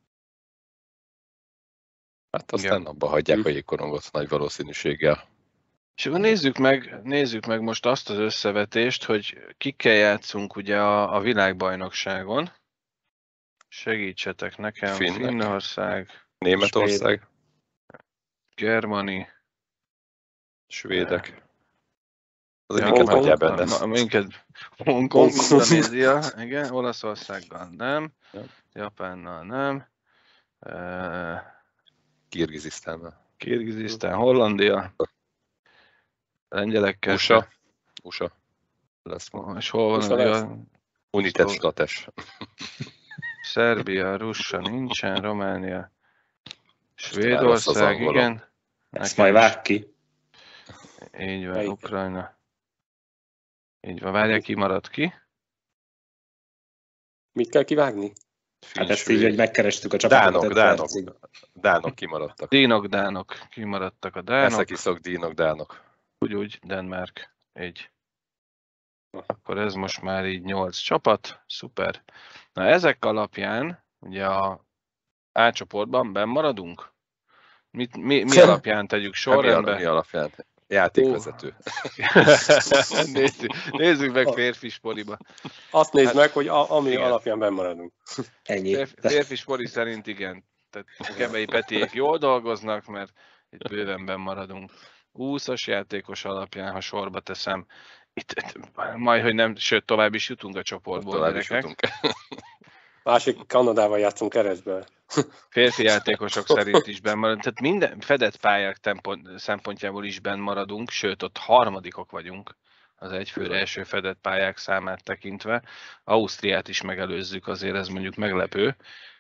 Hát aztán abba hagyják a jégkorongot nagy valószínűséggel. És akkor nézzük meg most azt az összevetést, hogy kikkel játszunk ugye a világbajnokságon. Segítsetek nekem. Finnország, Németország, Germany, svédek. Azért minket hagyjál benne. Minket Hongkong, Indonézia, igen, Olaszországgal nem, Japánnal nem, Kirgizisztán, Hollandia, lengyelekkel. USA. Lesz. És hol van? United States. Szerbia, Russia nincsen, Románia, Svédország, igen. Ezt majd vág ki. Így van, Ukrajna. Így van, várják, ki maradt ki? Mit kell kivágni? Hát ezt így, hogy megkerestük a csapatokat. Dánok kimaradtak. Dánok kimaradtak a dánok. Eszekiszok, dánok. Úgy, Denmark. Így. Akkor ez most már így 8 csapat, szuper. Na ezek alapján, ugye a A csoportban benn maradunk? Mi alapján tegyük sorrendbe? Mi alapján? Játékvezető. Nézzük meg férfi sporiba. Azt nézd meg, hogy ami igen. Alapján benn maradunk. Ennyi. Férfi spori szerint igen. Tehát Kebei Petiék jól dolgoznak, mert itt bőven benn maradunk. 20-as játékos alapján, ha sorba teszem, itt majd, hogy nem, sőt, tovább is jutunk a csoportból. Tovább is jutunk. Másik Kanadával játszunk keresztbe. Férfi játékosok szerint is benn maradunk, tehát minden fedett pályák szempontjából is benn maradunk, sőt ott harmadikok vagyunk az egyfőre első fedett pályák számát tekintve. Ausztriát is megelőzzük, azért ez mondjuk meglepő.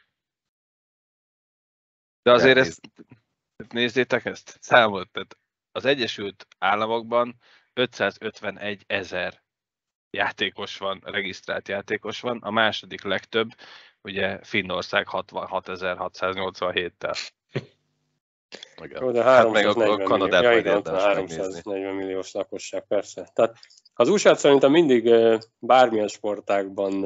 De azért ezt, nézzétek ezt, számolt, tehát az Egyesült Államokban 551 000 játékos van, regisztrált játékos van, a második legtöbb, ugye Finnország 66.687-tel. Jó, de 340 milliós lakosság, persze. Tehát az USA-t szerintem mindig bármilyen sportágban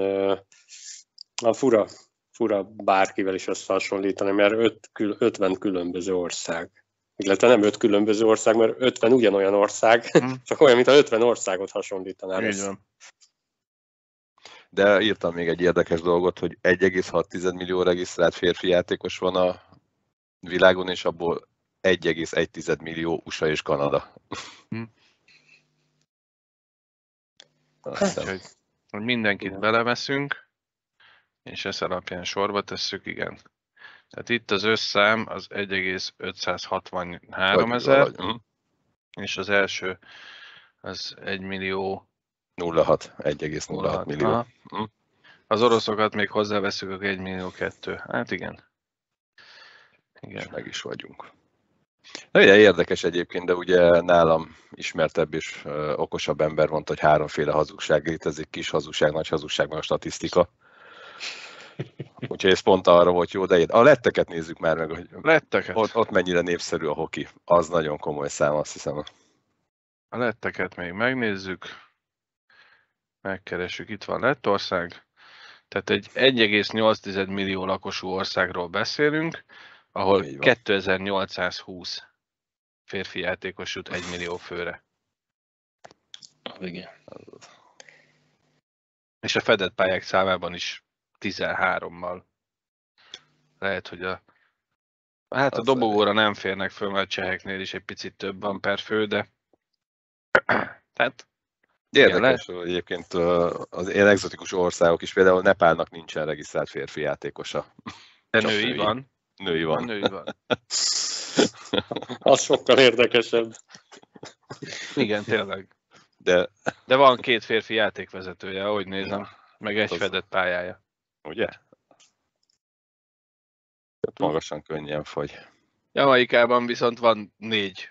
fura bárkivel is összehasonlítani, mert 50 különböző ország. Illetve nem 5 különböző ország, mert 50 ugyanolyan ország, csak olyan, mint a 50 országot hasonlítanál. Így van. De írtam még egy érdekes dolgot, hogy 1,6 millió regisztrált férfi játékos van a világon, és abból 1,1 millió USA és Kanada. Hogy mindenkit beleveszünk, és ezt alapján sorba tesszük, igen. Tehát itt az összszám az 1,563 000, és az első az 1 millió 1,06 millió. Az oroszokat még hozzáveszünk, akkor 1 millió 2. Hát igen. És meg is vagyunk. Na, ugye érdekes egyébként, de ugye nálam ismertebb és okosabb ember mondta, hogy 3 hazugság létezik, kis hazugság, nagy hazugság, meg a statisztika. Úgyhogy ez pont arra volt jó, de a letteket nézzük már meg, hogy ott mennyire népszerű a hoki. Az nagyon komoly szám, azt hiszem. A letteket még megnézzük. Megkeressük, itt van Lettország. Tehát egy 1,8 millió lakosú országról beszélünk, ahol 2820 férfi játékos jut 1 millió főre. Igen. És a fedett pályák számában is 13-mal. Lehet, hogy a dobogóra nem férnek föl, mert a cseheknél is egy picit több van per fő, de tehát érdekes, hogy egyébként az ilyen egzotikus országok is, például Nepálnak nincsen regisztrált férfi játékosa. De női van. Női van. Az sokkal érdekesebb. Igen, tényleg. De van 2 férfi játékvezetője, ahogy nézem, meg egy fedett pályája. Ugye? Magasan könnyen fogy. Jamaikában viszont van 4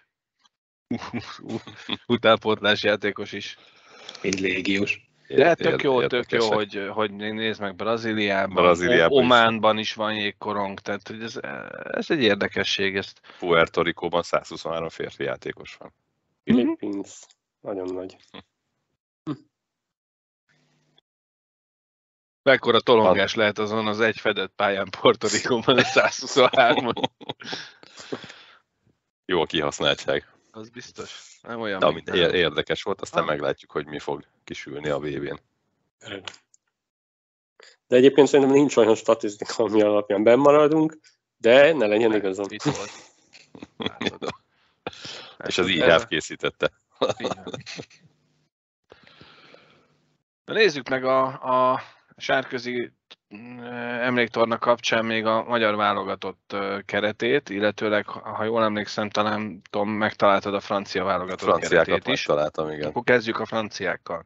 utánpótlás játékos is. Mind légiós. De tök jó, hogy nézd meg Brazíliában, Ománban is van jégkorong, tehát hogy ez egy érdekesség. Puerto Ricóban 123 férfi játékos van. Philippines, nagyon nagy. Mekkora tolongás lehet azon az egy fedett pályán Puerto Ricóban a 123-on. Jó a kihasználtság. Az biztos. Nem olyan, de amit érdekes volt, aztán meglátjuk, hogy mi fog kisülni a VB-n. De egyébként szerintem nincs olyan statisztika, ami alapján bennmaradunk, de ne legyen igazam. Itt volt. És az IHF készítette. Na nézzük meg a Sárközi emléktorna kapcsán még a magyar válogatott keretét, illetőleg, ha jól emlékszem, talán Tom, megtaláltad a francia válogatott keretét is. Megtaláltam, igen. Akkor kezdjük a franciákkal.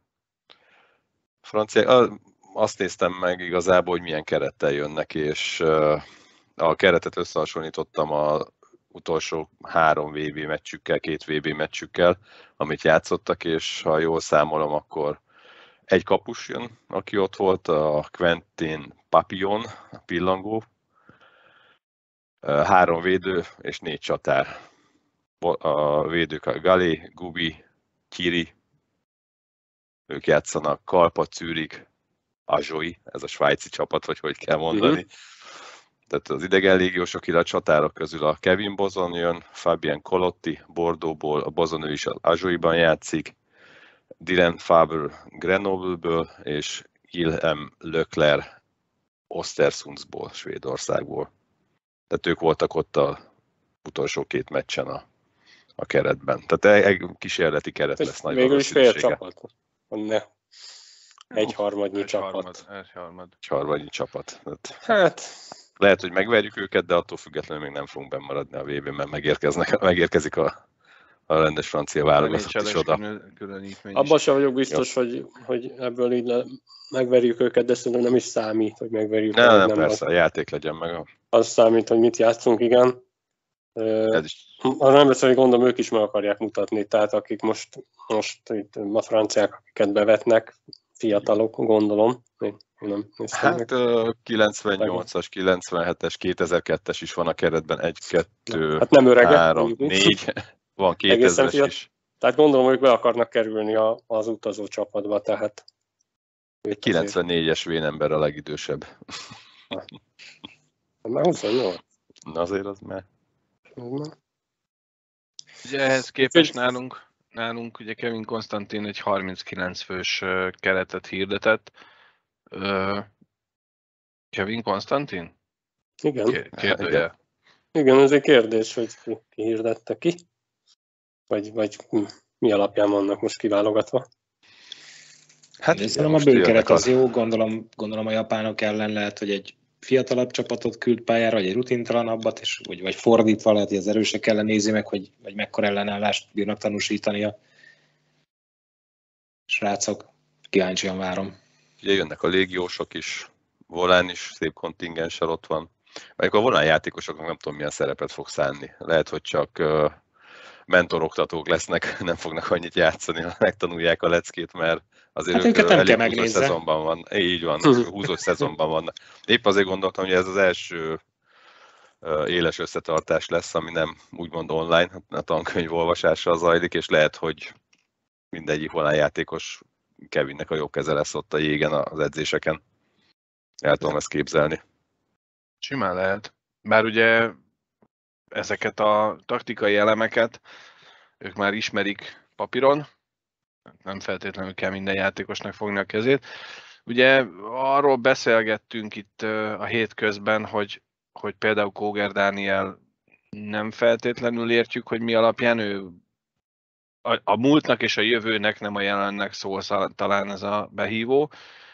Azt néztem meg igazából, hogy milyen kerettel jönnek, és a keretet összehasonlítottam az utolsó 3 VB meccsükkel, 2 VB meccsükkel, amit játszottak, és ha jól számolom, akkor egy kapus jön, aki ott volt, a Quentin Papillon, a pillangó, 3 védő és 4 csatár. A védők a Galé, Gubi, Kiri, ők játszanak, Kalpa, Zürich, Azsoi, ez a svájci csapat, vagy hogy kell mondani. Tehát az idegen légiósok, illetve a csatárok közül a Kevin Bozon jön, Fabien Colotti, Bordeauxból, a Bozon ő is az Azsoiban játszik, Dylan Faber Grenoble-ből, és Wilhelm Lökler Ostersundsból, Svédországból. Tehát ők voltak ott az utolsó 2 meccsen a keretben. Tehát egy kísérleti keret lesz nagy végül is fél csapat. egyharmadnyi csapat. Egyharmadnyi csapat. Hát... Lehet, hogy megverjük őket, de attól függetlenül még nem fogunk bennmaradni a VB-n, mert megérkezik a rendes francia válogatott is oda. Abban sem vagyok biztos, hogy ebből így megverjük őket, de szerintem nem is számít, hogy megverjük. Nem, persze, a játék legyen meg. Az számít, hogy mit játszunk, igen. Az nem beszél, hogy gondolom, ők is meg akarják mutatni, tehát akik most itt a franciák, akiket bevetnek, fiatalok, gondolom. Nem hát 98-as, 97-es, 2002-es is van a keretben, 1, 2, hát nem öregek, 3, 4, van 2000-es is. Tehát gondolom, hogy be akarnak kerülni az utazó csapatba, tehát... 94-es vénember a legidősebb. Már 28. Na azért az már... Ugye ehhez képest nálunk ugye Kevin Konstantin egy 39 fős keretet hirdetett. Kevin Konstantin? Igen. Kérdője. Igen, ez egy kérdés, hogy ki hirdette ki. Vagy mi alapján vannak most kiválogatva. Hát szerintem a bőkeret az jó, gondolom a japánok ellen lehet, hogy egy fiatalabb csapatot küld pályára, vagy egy rutintalanabbat, és vagy fordítva lehet, hogy az erősek ellen nézi meg, hogy mekkora ellenállást bírnak tanúsítani a srácok. Kíváncsian várom. Ugye jönnek a légiósok is, Volán is szép kontingenssel ott van. Amikor a Volán játékosoknak nem tudom milyen szerepet fog szánni. Lehet, hogy csak mentoroktatók lesznek, nem fognak annyit játszani, megtanulják a leckét, mert azért hát ők elég húzós szezonban van. Így van, húzós szezonban vannak. Épp azért gondoltam, hogy ez az első éles összetartás lesz, ami nem úgymond online, a tankönyv olvasással zajlik, és lehet, hogy mindegyik Volán játékos Kevinnek a jobb keze lesz ott a jégen az edzéseken. El tudom ezt képzelni. Simán lehet. Bár ugye ezeket a taktikai elemeket ők már ismerik papíron, nem feltétlenül kell minden játékosnak fogni a kezét. Ugye arról beszélgettünk itt a hét közben, hogy például Kóger Dániel nem feltétlenül értjük, hogy mi alapján ő a múltnak és a jövőnek, nem a jelennek szól talán ez a behívó.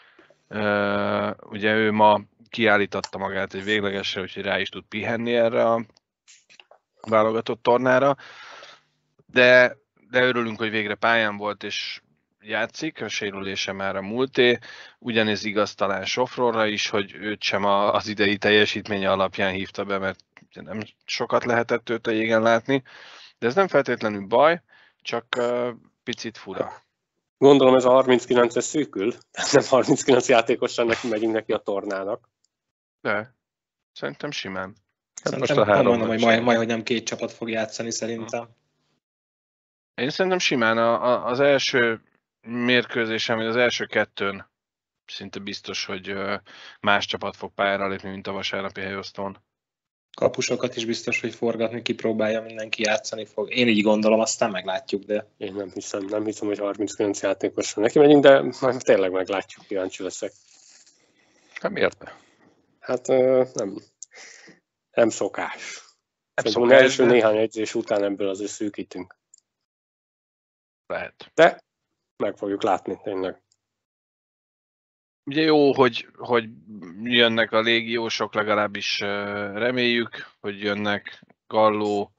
Ugye ő ma kiállította magát egy véglegesre, úgyhogy rá is tud pihenni erre a válogatott tornára, de örülünk, hogy végre pályán volt és játszik, a sérülése már a múlté. Ugyanez igaz talán Sofronra is, hogy őt sem az idei teljesítménye alapján hívta be, mert nem sokat lehetett őt a jégen látni, de ez nem feltétlenül baj, csak picit fura. Gondolom ez a 39-es szűkül, nem 39 játékosan megyünk neki a tornának. De szerintem simán. Hát most a három mondom, hogy majd, hogy nem két csapat fog játszani szerintem. Én szerintem simán az első mérkőzésen, vagy az első kettőn szinte biztos, hogy más csapat fog pályára lépni, mint a vasárnapi helyosztón. Kapusokat is biztos, hogy forgatni, kipróbálja, mindenki játszani fog. Én így gondolom, aztán meglátjuk, de... Én nem hiszem, hogy 39 játékosra neki megyünk, de majd tényleg meglátjuk, kíváncsi leszek. Hát miért ne? Hát nem szokás. Az első néhány edzés után ebből azért szűkítünk. Lehet. De meg fogjuk látni, tényleg. Ugye jó, hogy jönnek a légiósok, legalábbis reméljük, hogy jönnek Galló,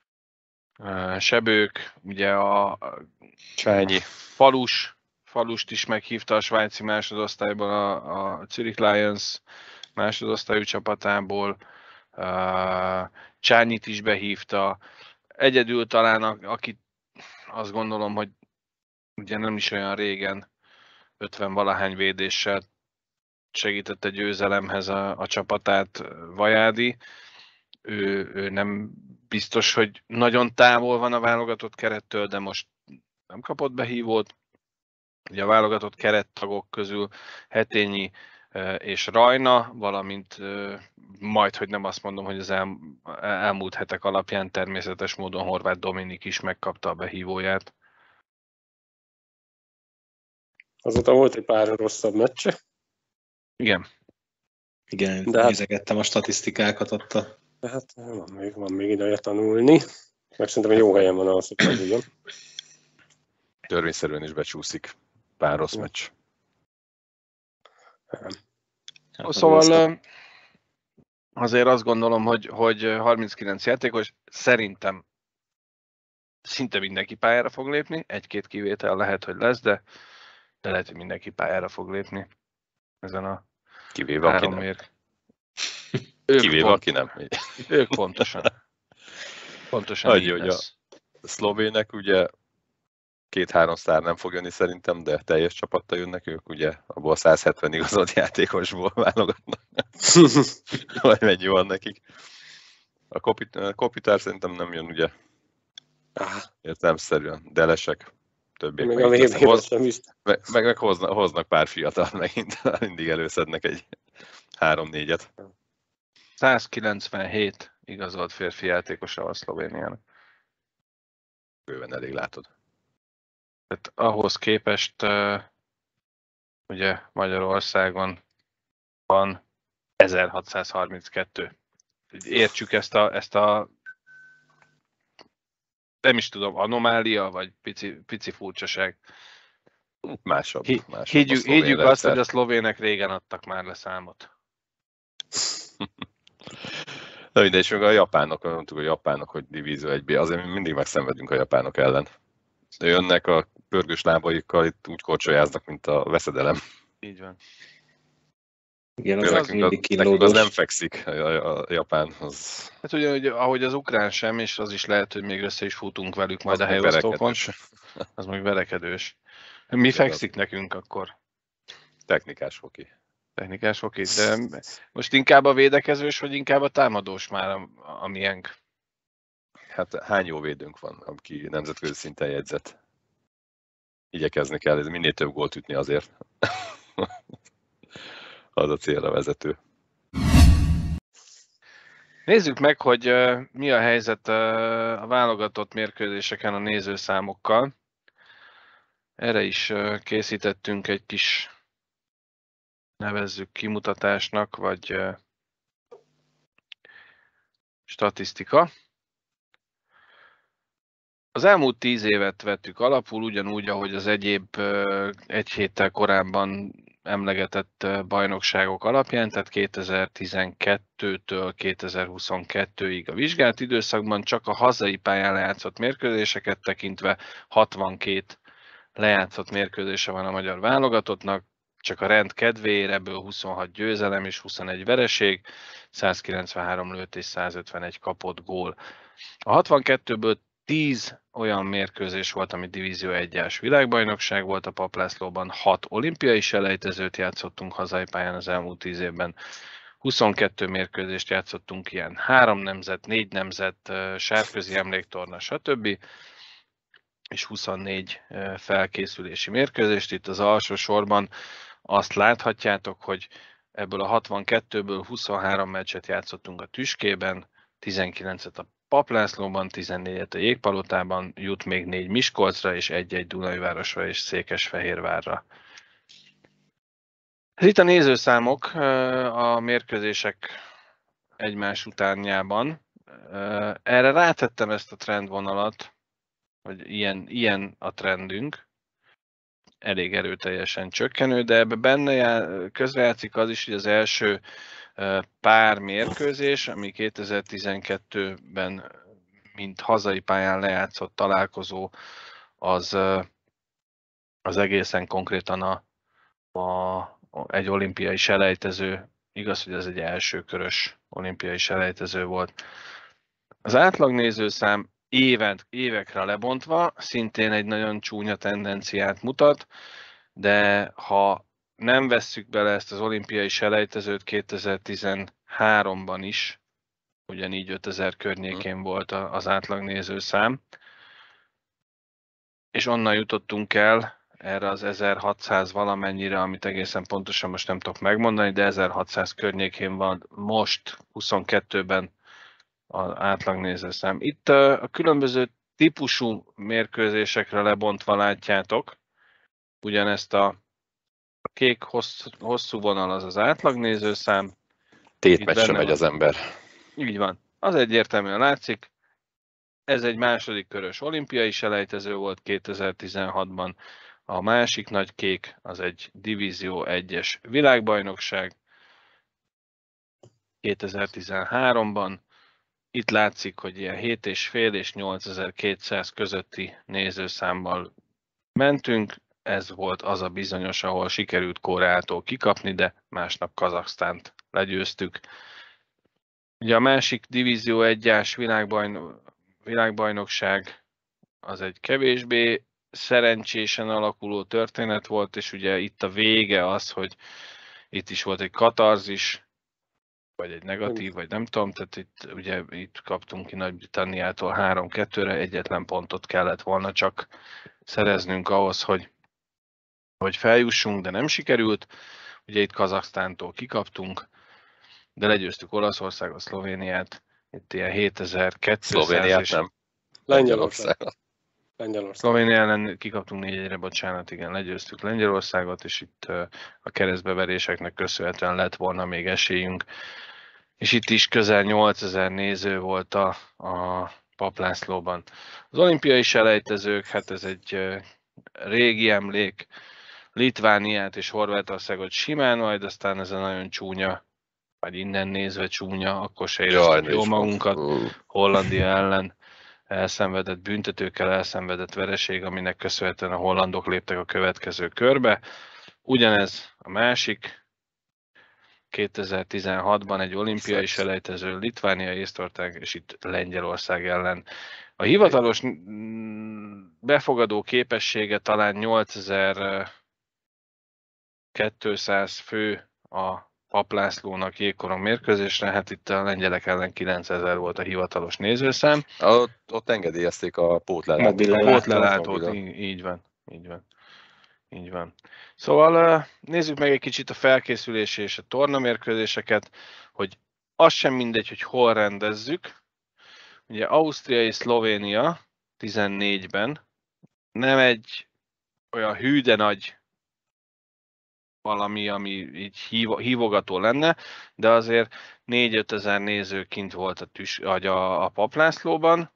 Sebők, ugye a Csányi. Falust is meghívta a svájci másodosztályban a Zurich Lions másodosztályú csapatából, Csányit is behívta. Egyedül talán, akit azt gondolom, hogy ugye nem is olyan régen 50-valahány védéssel segítette győzelemhez a csapatát Vajádi. Ő nem biztos, hogy nagyon távol van a válogatott kerettől, de most nem kapott behívót. Ugye a válogatott kerettagok közül Hetényi és Rajna, valamint majd, hogy nem azt mondom, hogy az elmúlt hetek alapján természetes módon Horváth Dominik is megkapta a behívóját. Azóta volt egy pár rosszabb meccse. Igen. Igen, de nézegettem a statisztikákat ott Hát van még ideje tanulni. Meg szerintem jó helyen van ahhoz, hogy tanuljon. Törvényszerűen is becsúszik pár rossz meccs. Szóval azért azt gondolom, hogy 39 játékos szerintem szinte mindenki pályára fog lépni, egy-két kivétel lehet, hogy lesz, de lehet, hogy mindenki pályára fog lépni ezen a kivéve aki nem. Kivéve aki nem. Ők pontosan. Pontosan Annyi, így hogy lesz. A szlovének ugye 2-3 sztár nem fog jönni szerintem, de teljes csapattal jönnek ők, ugye abból 170 igazolt játékosból válogatnak. Vagy mennyi van nekik. A Kopitar szerintem nem jön, ugye? Értelemszerűen. Delesek, többiek még a végében sem is. Meg hoznak pár fiatal megint, mindig előszednek egy 3-4-et. 197 igazolt férfi játékosa a Szlovéniának. Bőven elég, látod. Tehát ahhoz képest ugye Magyarországon van 1632. Értsük ezt a nem is tudom, anomália, vagy pici furcsaság. Másabb. Higgyük azt, hogy a szlovének régen adtak már le számot. De mindegy, és meg a japánok, mondtuk a japánok, hogy divízió 1B, azért mindig megszenvedünk a japánok ellen. De jönnek a pörgős lábaikkal, itt úgy korcsolyáznak, mint a veszedelem. Így van. Igen, nekünk az nem fekszik a japán. Az... Hát ugyanúgy, ahogy az ukrán sem, és az is lehet, hogy még össze is futunk velük majd a helyosztókon. Az még verekedős. Mi fekszik nekünk akkor? Technikás hoki. Technikás hoki, de most inkább a védekezős, vagy inkább a támadós már a miénk? Hát hány jó védőnk van, aki nemzetközi szinten jegyzett? Igyekezni kell, ez minél több gólt ütni azért. Az a célra vezető. Nézzük meg, hogy mi a helyzet a válogatott mérkőzéseken a nézőszámokkal. Erre is készítettünk egy kis, nevezzük kimutatásnak, vagy statisztika. Az elmúlt 10 évet vettük alapul, ugyanúgy, ahogy az egyéb egy héttel korábban emlegetett bajnokságok alapján, tehát 2012-től 2022-ig a vizsgált időszakban csak a hazai pályán lejátszott mérkőzéseket tekintve 62 lejátszott mérkőzése van a magyar válogatottnak, csak a rend kedvéért ebből 26 győzelem és 21 vereség, 193 lőtt és 151 kapott gól. A 62-ből 10 olyan mérkőzés volt, ami Divízió 1-es világbajnokság volt a Paplászlóban, 6 olimpiai selejtezőt játszottunk hazai pályán az elmúlt 10 évben, 22 mérkőzést játszottunk ilyen, 3 nemzet, 4 nemzet, sárközi emléktorna, stb. És 24 felkészülési mérkőzést. Itt az alsó sorban azt láthatjátok, hogy ebből a 62-ből 23 meccset játszottunk a Tüskében, 19-et a Paplászlóban, 14-et a Jégpalotában, jut még 4 Miskolcra és 1-1 Dunajvárosra és Székesfehérvárra. Itt a nézőszámok a mérkőzések egymás utánjában. Erre rátettem ezt a trendvonalat, hogy ilyen a trendünk, elég erőteljesen csökkenő, de ebbe benne közrejátszik az is, hogy az első pár mérkőzés, ami 2012-ben mint hazai pályán lejátszott találkozó, az egészen konkrétan egy olimpiai selejtező, igaz, hogy ez egy elsőkörös olimpiai selejtező volt. Az átlagnézőszám évekre lebontva szintén egy nagyon csúnya tendenciát mutat, de ha nem vesszük bele ezt az olimpiai selejtezőt, 2013-ban is, ugyanígy 5000 környékén volt az átlagnézőszám, és onnan jutottunk el erre az 1600 valamennyire, amit egészen pontosan most nem tudok megmondani, de 1600 környékén van most 22-ben az átlagnézőszám. Itt a különböző típusú mérkőzésekre lebontva látjátok, ugyanezt a kék hosszú vonal az átlagnézőszám. Tétmeccsre megy az ember. Így van. Az egyértelműen látszik. Ez egy második körös olimpiai selejtező volt 2016-ban. A másik nagy kék az egy Divízió 1-es világbajnokság 2013-ban. Itt látszik, hogy ilyen 7,5 és 8200 közötti nézőszámmal mentünk. Ez volt az a bizonyos, ahol sikerült Koreától kikapni, de másnap Kazaksztánt legyőztük. Ugye a másik Divízió 1-es világbajnokság az egy kevésbé szerencsésen alakuló történet volt, és ugye itt a vége az, hogy itt is volt egy katarzis, vagy egy negatív, vagy nem tudom, tehát itt kaptunk ki Nagy-Britanniától 3-2-re, egyetlen pontot kellett volna csak szereznünk ahhoz, hogy feljussunk, de nem sikerült. Ugye itt Kazaksztántól kikaptunk, de legyőztük Olaszországot, Szlovéniát, itt ilyen 7200. Szlovéniát nem. Lengyelországot. Szlovénia ellen kikaptunk 4-1-re, bocsánat, igen, legyőztük Lengyelországot, és itt a keresztbeveréseknek köszönhetően lett volna még esélyünk. És itt is közel 8000 néző volt a Paplászlóban. Az olimpiai selejtezők, hát ez egy régi emlék, Litvániát és Horvátországot simán, majd aztán ez a nagyon csúnya, vagy innen nézve csúnya, akkor se éreztük jó magunkat, Hollandia ellen elszenvedett büntetőkkel elszenvedett vereség, aminek köszönhetően a hollandok léptek a következő körbe. Ugyanez a másik, 2016-ban egy olimpiai selejtező, Litvánia, Észtország, és itt Lengyelország ellen. A hivatalos befogadó képessége talán 8200 fő a Paplászlónak jégkorong mérkőzésre, hát itt a lengyelek ellen 9000 volt a hivatalos nézőszám. Ott engedélyezték a pótlelátót. Így van. Szóval nézzük meg egy kicsit a felkészülési és a tornamérkőzéseket, hogy az sem mindegy, hogy hol rendezzük. Ugye Ausztria és Szlovénia 14-ben nem egy olyan hű de nagy valami, ami így hívogató lenne, de azért 4-5 ezer néző kint volt a Paplászlóban,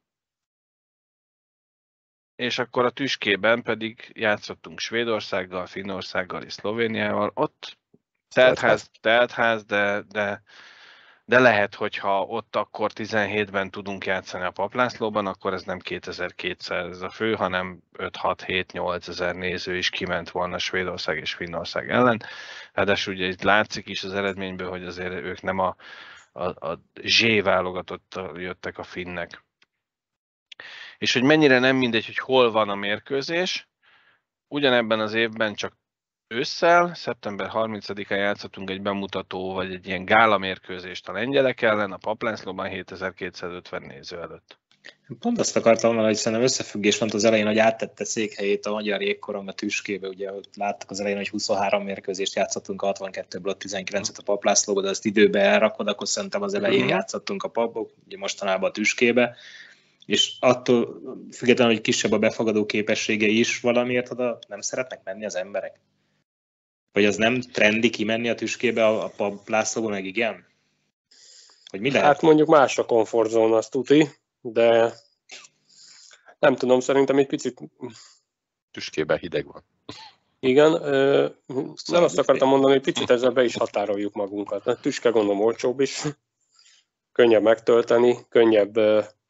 és akkor a tüskében pedig játszottunk Svédországgal, Finnországgal és Szlovéniával. Ott teltház, de lehet, hogyha ott akkor 17-ben tudunk játszani a Paplászlóban, akkor ez nem 2200 a fő, hanem 5-6-7-8 ezer néző is kiment volna Svédország és Finnország ellen. Ráadásul ugye itt látszik is az eredményből, hogy azért ők nem a Z válogatottal jöttek a finnek. És hogy mennyire nem mindegy, hogy hol van a mérkőzés, ugyanebben az évben csak ősszel, szeptember 30-án játszottunk egy bemutató, vagy egy ilyen gála mérkőzést a lengyelek ellen, a Paplászlóban 7250 néző előtt. Pont azt akartam mondani, hogy szerintem összefüggés van az elején, hogy áttette székhelyét a magyar jégkorong a tüskébe. Ugye láttuk az elején, hogy 23 mérkőzést játszottunk, a 62-ből 19-et a Paplászlóba, de ezt időbe elrakod, akkor szerintem az elején játszottunk a Papok, ugye mostanában a tüskébe. És attól függetlenül, hogy kisebb a befogadó képessége is, valamiért oda nem szeretnek menni az emberek? Vagy az nem trendi kimenni a tüskébe a Paplászlóba, meg igen? Hogy mi lehet? Hát mondjuk más a komfortzóna, azt tuti, de nem tudom, szerintem egy picit... Tüskében hideg van. Igen, nem azt akartam mondani, hogy picit ezzel be is határoljuk magunkat. A tüske gondolom olcsóbb is, könnyebb megtölteni, könnyebb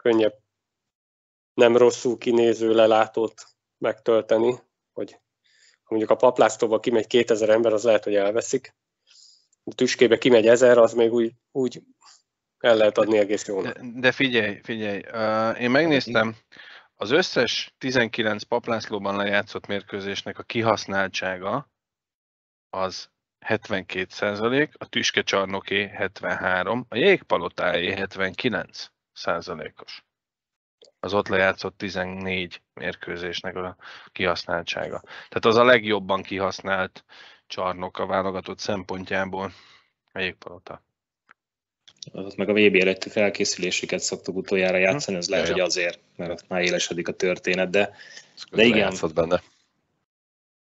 nem rosszul kinéző lelátót megtölteni, hogy mondjuk a Paplászlóba kimegy 2000 ember, az lehet, hogy elveszik. A tüskébe kimegy 1000, az még úgy el lehet adni egész jól. De figyelj, én megnéztem, az összes 19 Paplászlóban lejátszott mérkőzésnek a kihasználtsága az 72%, a tüskecsarnoké 73%, a jégpalotáé 79%-os. Az ott lejátszott 14 mérkőzésnek a kihasználtsága. Tehát az a legjobban kihasznált csarnok a válogatott szempontjából a jégpalota. Ott meg a VB előtti felkészüléseket szoktuk utoljára játszani, az lehet, hogy azért, mert ott már élesedik a történet, de igen. Benne.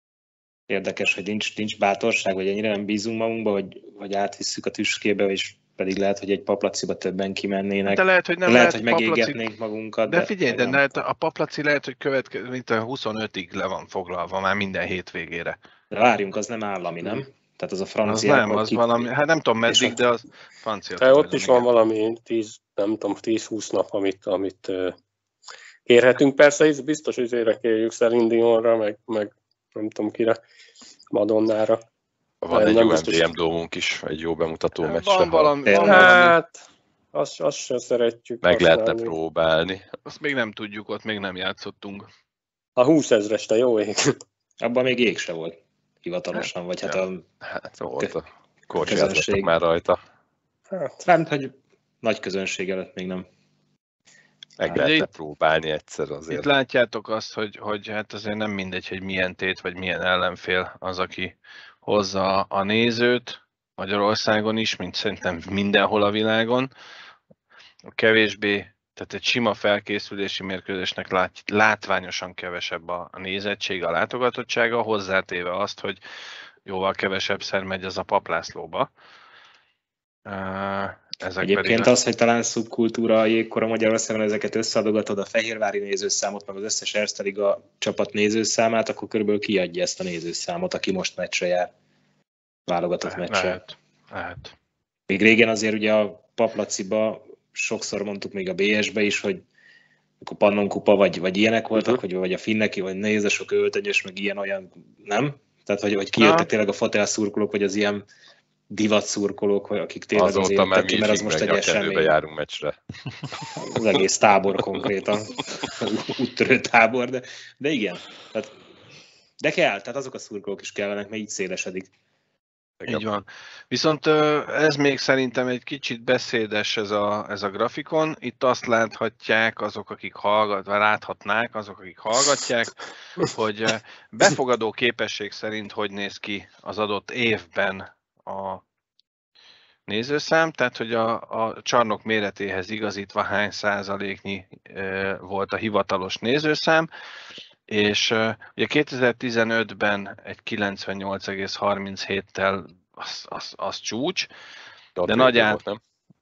Érdekes, hogy nincs bátorság, vagy ennyire nem bízunk magunkba, vagy átvisszük a tüskébe, és pedig lehet, hogy egy Paplaciba többen kimennének. De lehet, hogy nem lehet, hogy megégetnénk Paplaci... magunkat. De figyelj, de lehet, a Paplaci lehet, hogy mint a 25-ig le van foglalva már minden hétvégére. De várjunk, az nem állami, nem? Tehát az a francia. Az nem, az valami, hát nem tudom meddig, de az francia. De ott is van valami 10-20 nap, amit kérhetünk. Persze, ez biztos, hogy ezért kérjük Celine Dionra, meg nem tudom kire, Madonnára. Van egy jó MDM Dómunk is, egy jó bemutató meccsre. Van valami. Hát, azt sem szeretjük. Meg lehetne próbálni. Azt még nem tudjuk, ott még nem játszottunk. A 20 000-es, te jó ég. Abban még jég se volt hivatalosan, vagy hát a... Hát volt a korsjátszottak már rajta. Hát nem, hogy nagy közönség előtt még nem. Meg lehetne próbálni egyszer azért. Itt látjátok azt, hogy hát azért nem mindegy, hogy milyen tét vagy milyen ellenfél az, aki hozza a nézőt Magyarországon is, mint szerintem mindenhol a világon. A kevésbé, tehát egy sima felkészülési mérkőzésnek látványosan kevesebb a nézettség, a látogatottsága, hozzátéve azt, hogy jóval kevesebbszer megy az a Paplászlóba. Egyébként az, hogy talán szubkultúra a jégkora Magyarországon, ezeket összeadogatod, a fehérvári nézőszámot, meg az összes Erste Liga csapat nézőszámát, akkor körülbelül kiadja ezt a nézőszámot, aki most meccsre jár. Válogatott meccsre. Lehet. Még régen azért ugye a Paplaciba sokszor mondtuk még a BS-be is, hogy a Pannon kupa vagy ilyenek voltak, vagy a finneki, vagy nézze sok öltönyös, meg ilyen-olyan, nem? Tehát, hogy kijöttek tényleg a fotel szurkolók, vagy az ilyen divat szurkolók, akik tényleg azóta azért jöttek ki, mert az most egy esemény. Járunk meccsre. Az egész tábor konkrétan, úttörő tábor, de igen. De kell, tehát azok a szurkolók is kellenek, mert így szélesedik. Így van. Viszont ez még szerintem egy kicsit beszédes ez a grafikon. Itt azt láthatják azok, akik láthatnák azok, akik hallgatják, hogy befogadó képesség szerint hogy néz ki az adott évben a nézőszám, tehát hogy a csarnok méretéhez igazítva hány százaléknyi volt a hivatalos nézőszám, és ugye 2015-ben egy 98,37-tel az csúcs, de nagy át... Nem?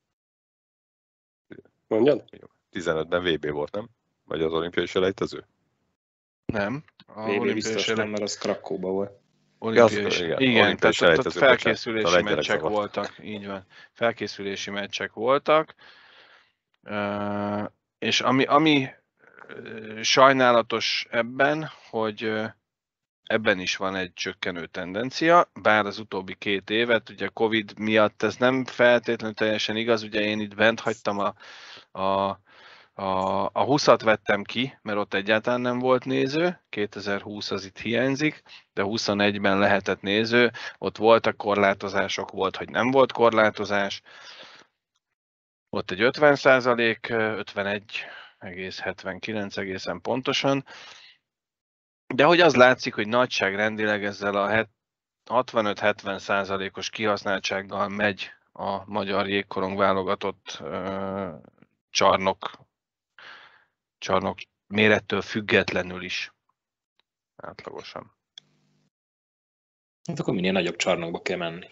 Mondjad? 15-ben VB volt, nem? Vagy az olimpiai selejtező? Nem. VB biztos nem, mert az Krakóban volt. Igen, tehát ott felkészülési meccsek voltak, így van. Felkészülési meccsek voltak, és ami sajnálatos ebben, hogy ebben is van egy csökkenő tendencia, bár az utóbbi 2 évet, ugye Covid miatt ez nem feltétlenül teljesen igaz, ugye én itt bent hagytam a 20-at vettem ki, mert ott egyáltalán nem volt néző, 2020 az itt hiányzik, de 21-ben lehetett néző, ott voltak korlátozások, volt, hogy nem volt korlátozás, ott egy 50%, 51,79 egészen pontosan, de hogy az látszik, hogy nagyságrendileg ezzel a 65-70%-os kihasználtsággal megy a magyar jégkorong válogatott csarnok mérettől függetlenül is átlagosan. Hát akkor minél nagyobb csarnokba kell menni.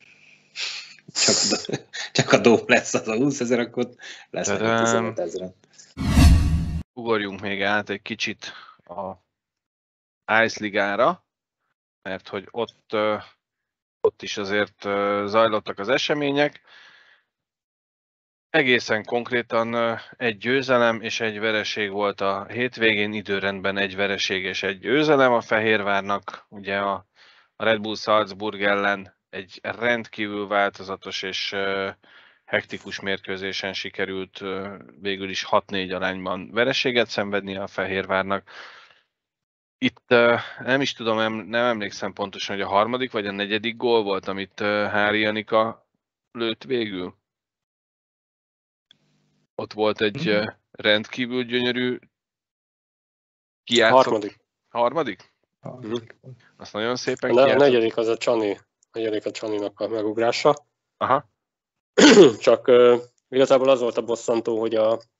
Csak a dóm lesz az a 20 000, akkor lesz 15 000. Ugorjunk még át egy kicsit a Ice Ligára, mert hogy ott is azért zajlottak az események. Egészen konkrétan egy győzelem és egy vereség volt a hétvégén, időrendben egy vereség és egy győzelem a Fehérvárnak. Ugye a Red Bull Salzburg ellen egy rendkívül változatos és hektikus mérkőzésen sikerült végül is 6-4 arányban vereséget szenvedni a Fehérvárnak. Itt nem is tudom, nem emlékszem pontosan, hogy a 3. vagy a 4. gól volt, amit Hári Janika lőtt végül. Ott volt egy rendkívül gyönyörű kijátszott. 3. Azt nagyon szépen kijátszott. A 4. az a Csani. A 4. a Csaninak a megugrása. Aha. Csak igazából az volt a bosszantó, hogy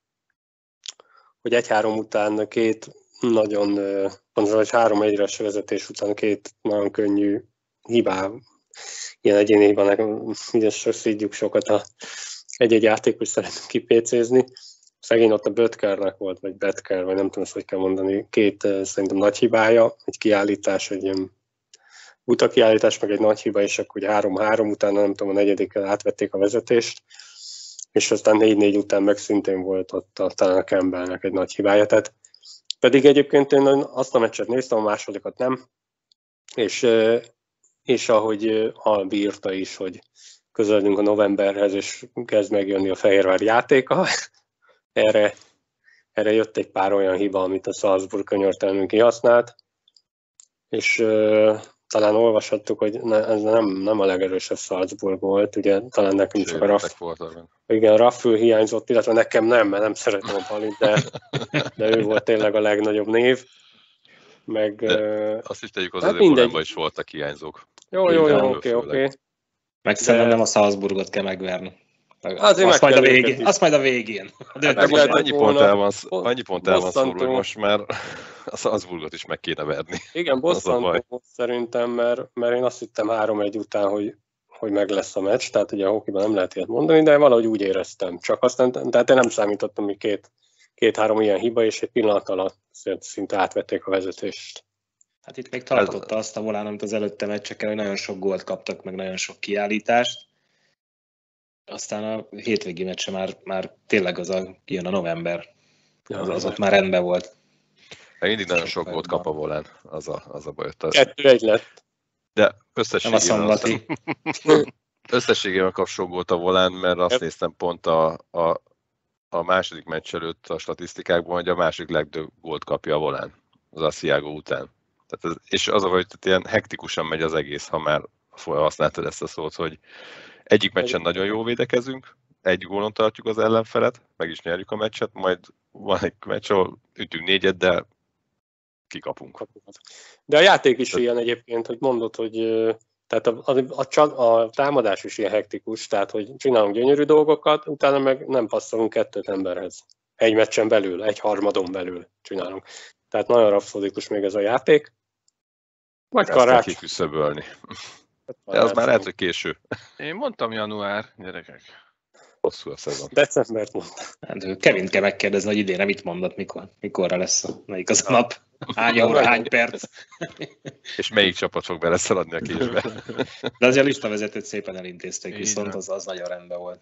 1-3 után 2 nagyon, vagy 3-1-es vezetés után 2 nagyon könnyű hibá, ilyen egyéni hibának, ugye szídjuk sokat egy-egy játékos szeretünk kipécézni. Szegény ott a Böttkernek volt, vagy Betker, vagy nem tudom, hogy kell mondani, két szerintem nagy hibája, egy kiállítás, egy ilyen buta kiállítás, meg egy nagy hiba, és akkor ugye 3-3 utána, nem tudom, a negyedikkel átvették a vezetést, és aztán 4-4 után meg szintén volt ott talán a Campbellnek egy nagy hibája. Tehát pedig egyébként én azt a meccset néztem, a másodikat nem, és ahogy Albi írta is, hogy közeledünk a novemberhez, és kezd megjönni a Fehérvár játéka, erre jött egy pár olyan hiba, amit a Salzburg könyörtelenül kihasznált, és talán olvashattuk, hogy ez nem a legerősebb Salzburg volt, ugye talán nekem csak a Raffl hiányzott, illetve nekem nem, mert nem szeretem a Palit, de ő volt tényleg a legnagyobb név. Meg, azt is tegyük hozzá, hogy Polánban is voltak hiányzók. Jó, oké. Meg szerintem nem a Salzburgot kell megverni. Azt majd a végén. Annyi pont el van szórva, hogy most már a Salzburgot is meg kéne verni. Igen, bosszantó szerintem, mert én azt hittem 3-1 után, hogy meg lesz a meccs, tehát ugye a hokiban nem lehet ilyet mondani, de valahogy úgy éreztem. Csak aztán, tehát én nem számítottam, hogy két-három ilyen hiba, és egy pillanat alatt szinte átvették a vezetést. Hát itt még tartotta azt a volán, amit az előtte meccseken, hogy nagyon sok gólt kaptak, meg nagyon sok kiállítást. Aztán a hétvégi meccse már tényleg jön a november. Az ott már rendben volt. Mindig nagyon sok gólt kap a volán, az a baj. 2-1 lett. De összességében kap sok gólt a volán, mert azt néztem pont a második meccs előtt a statisztikákban, hogy a második legtöbb gólt kapja a volán az Asiago után. Tehát és az a baj, hogy ilyen hektikusan megy az egész, ha már használtad ezt a szót, hogy egyik meccsen nagyon jól védekezünk, egy gólon tartjuk az ellenfelet, meg is nyerjük a meccset, majd van egy meccs, ahol ütünk 4-et, de kikapunk. De a játék is ilyen egyébként, hogy mondod, hogy tehát a támadás is ilyen hektikus, tehát hogy csinálunk gyönyörű dolgokat, utána meg nem passzolunk 2 emberhez. Egy meccsen belül, egy harmadon belül csinálunk. Tehát nagyon rapszódikus még ez a játék. Vagy Karács. Ezt kiküszöbölni. De az már lehet, hogy késő. Én mondtam január, gyerekek. Hosszú a szezon. Decembert mondtam. Hát, Kevint kell megkérdezni, hogy idénre mit mondott, mikorra lesz melyik az a nap, hány óra, hány perc. És melyik csapat fog beleszaladni a késbe. De azért a listavezetőt szépen elintézték, viszont az nagyon rendben volt.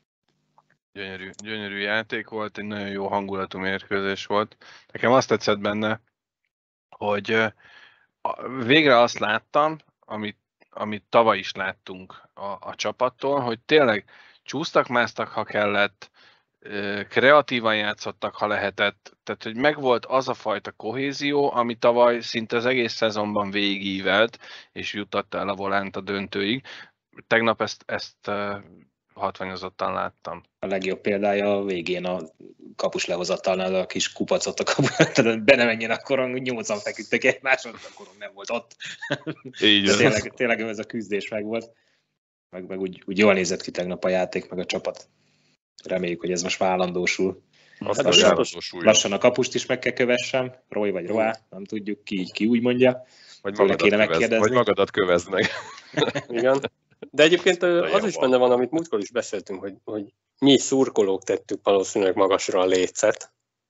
Gyönyörű játék volt, egy nagyon jó hangulatú mérkőzés volt. Nekem azt tetszett benne, hogy végre azt láttam, amit tavaly is láttunk a csapattól, hogy tényleg csúsztak-másztak, ha kellett, kreatívan játszottak, ha lehetett, tehát hogy megvolt az a fajta kohézió, ami tavaly szinte az egész szezonban végigívelt, és juttatta el a volánt a döntőig. Tegnap ezt hatványozottan láttam. A legjobb példája a végén a kapus lehozatalnál a kis kupacot a kapus, be ne menjen a korong, 8-an feküdtek egymáson, a korong nem volt ott. Tényleg ez a küzdés meg volt. Meg úgy jól nézett ki tegnap a játék, meg a csapat. Reméljük, hogy ez most állandósul. Lassan a kapust is meg kell kövessem, Roy vagy Roá, nem tudjuk ki úgy mondja. Vagy magadat kövezd meg. Igen. De egyébként az is benne van, amit múltkor is beszéltünk, hogy mi szurkolók tettük valószínűleg magasra a lécet,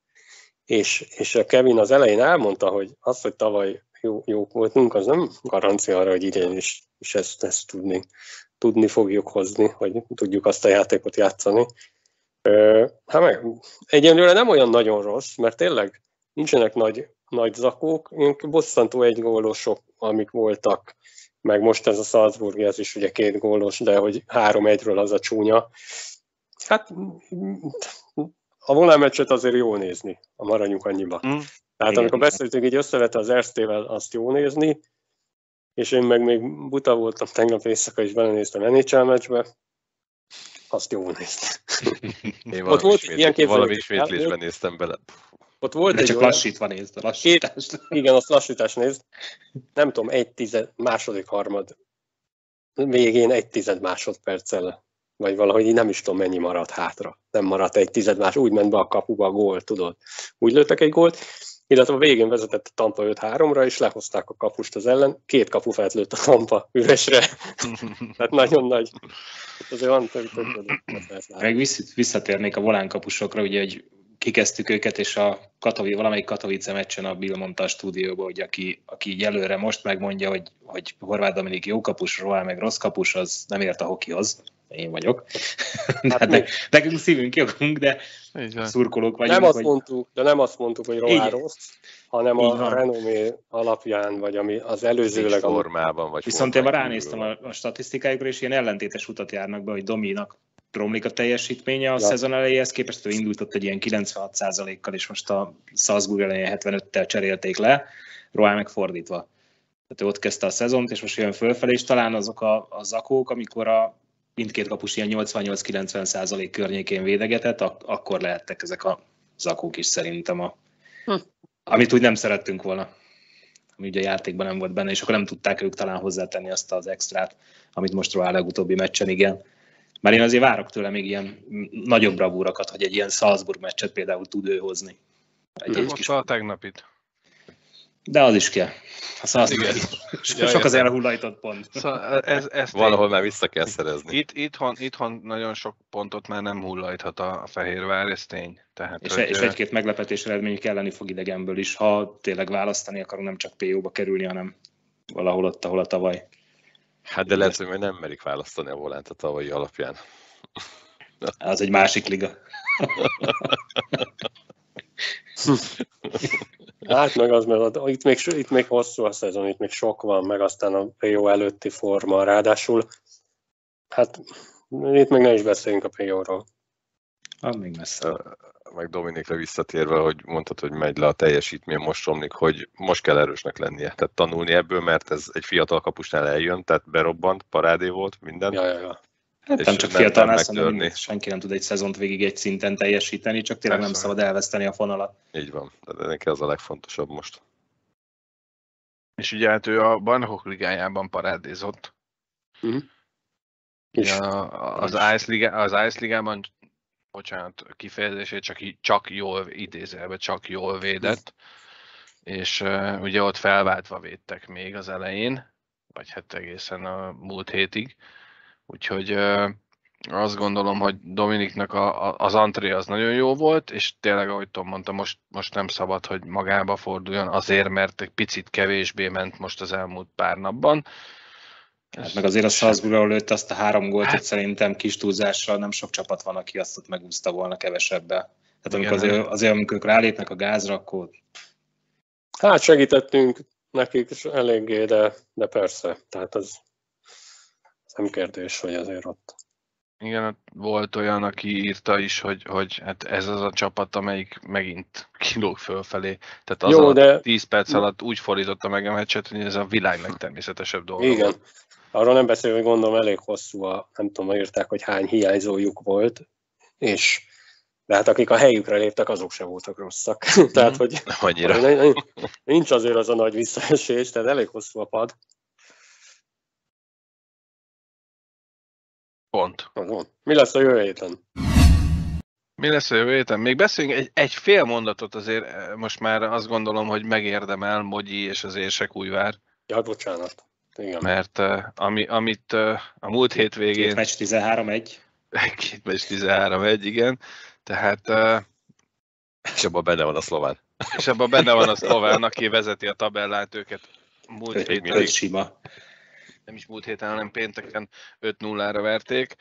és a Kevin az elején elmondta, hogy az, hogy tavaly jók voltunk, az nem garancia arra, hogy idén is ezt tudni fogjuk hozni, hogy tudjuk azt a játékot játszani. Egyenlőre nem olyan nagyon rossz, mert tényleg nincsenek nagy zakók, bosszantó egygólosok, amik voltak, meg most ez a Salzburgi, ez is ugye 2 gólos, de hogy 3-1-ről az a csúnya. Hát a volánmeccset azért jó nézni, a maradjunk annyiba. Tehát amikor beszéltünk, így összevette az Erstével, azt jó nézni, és én meg még buta voltam tegnap éjszaka, és belenéztem NHL meccsbe, azt jó nézni. Én valami ismétlésben néztem bele. Ott volt de csak lassítva nézd, a lassítást. Igen, azt lassítást nézd. Nem tudom, 1/10 második harmad végén 1/10 másodperccel, vagy valahogy nem is tudom mennyi maradt hátra. Nem maradt 1/10 másodperc, úgy ment be a kapuba a gól, tudod. Úgy lőttek egy gólt, illetve a végén vezetett a Tampa 5-3-ra, és lehozták a kapust az ellen. 2 kapufát lőtt a Tampa üresre. Tehát nagyon azért van több. Meg visszatérnék a volánkapusokra, ugye, hogy kikezdtük őket, és valamelyik Katowice meccsen a Bill mondta a stúdióban, hogy aki így előre most megmondja, hogy Horváth Dominik jó kapus, Roál meg rossz kapus, az nem ért a hokihoz. Én vagyok. Hát nekünk szívünk jogunk, de szurkolók vagyunk. Nem azt mondtuk, hogy Roál rossz, hanem a renomé alapján, vagy ami az előzőleg formában. Vagy viszont én ránéztem a statisztikájukra, és ilyen ellentétes utat járnak be, hogy Dominak romlik a teljesítménye a szezon elejéhez képest, ő indultott egy ilyen 96%-kal, és most a Salzburg elején 75-tel cserélték le, Roál meg fordítva. Tehát ő ott kezdte a szezont, és most jön fölfelé, és talán azok a zakók, amikor mindkét kapus ilyen 88-90% környékén védegetett, akkor lehettek ezek a zakók is szerintem, amit úgy nem szerettünk volna, ami ugye a játékban nem volt benne, és akkor nem tudták ők talán hozzátenni azt az extrát, amit most Roál legutóbbi meccsen, igen. Már én azért várok tőle még ilyen nagyobb bravúrakat, hogy egy ilyen Salzburg meccset például tud ő hozni. Most a tegnapit. De az is kell. Sok az elhullajtott pont. Szóval valahol már vissza kell szerezni. Itthon nagyon sok pontot már nem hullajthat a Fehérvár, ez tény. Tehát, és egy-két meglepetés eredmény kelleni fog idegenből is, ha tényleg választani akarunk, nem csak PO-ba kerülni, hanem valahol ott, ahol a tavaly. Hát de lehet, hogy nem merik választani a volánt a tavalyi alapján. Az egy másik liga. Hát meg az, mert itt még hosszú a szezon, itt még sok van, meg aztán a PO előtti forma, ráadásul hát itt még ne is beszéljünk a PO-ról. Még messze. Meg Dominikra visszatérve, hogy mondtad, hogy megy le a teljesítmény, most romlik, hogy most kell erősnek lennie. Tehát tanulni ebből, mert ez egy fiatal kapusnál eljön, tehát berobbant, parádé volt, minden. Ja. Hát nem csak fiatalnál, szerintem senki nem tud egy szezont végig egy szinten teljesíteni, csak tényleg nem szabad elveszteni a fonalat. Így van, de neki az a legfontosabb most. És ugye hát ő a Bajnokok Ligájában parádézott. Az Ice Ligában, bocsánat, kifejezését csak jól idézelve, csak jól védett, és ugye ott felváltva védtek még az elején, vagy hát egészen a múlt hétig. Úgyhogy azt gondolom, hogy Dominiknak az antré az nagyon jó volt, és tényleg, ahogy Tom mondta, most nem szabad, hogy magába forduljon azért, mert egy picit kevésbé ment most az elmúlt pár napban. Hát meg azért a Salzburgról lőtt azt a 3 gólt, hogy szerintem kis túlzással nem sok csapat van, aki azt ott megúszta volna kevesebbel. Tehát amikor amikor ők rálépnek a gázra, akkor... Hát segítettünk nekik eléggé, de persze, tehát az nem kérdés, hogy azért ott. Igen, volt olyan, aki írta is, hogy hát ez az a csapat, amelyik megint kilóg fölfelé. Tehát az a 10 perc alatt úgy fordította meg a meccset, hogy ez a világ legtermészetesebb dolga. Igen. Volt. Arról nem beszélve, hogy gondolom elég hosszú nem tudom, írták, hogy hány hiányzójuk volt, de hát akik a helyükre léptek, azok sem voltak rosszak. Tehát, hogy nincs azért az a nagy visszaesés, tehát elég hosszú a pad. Pont. Mi lesz a jövő héten? Még beszéljünk egy fél mondatot azért, most már azt gondolom, hogy megérdemel Mogyi és az Érsekújvár. Ja, bocsánat. Igen. Mert amit a múlt hétvégén... 2 meccs 13-1. 2 meccs 13-1, igen. Tehát... És abban benne van a szlován. Aki vezeti a tabellát, őket múlt héten... sima. Nem is múlt héten, hanem pénteken 5-0-ra verték.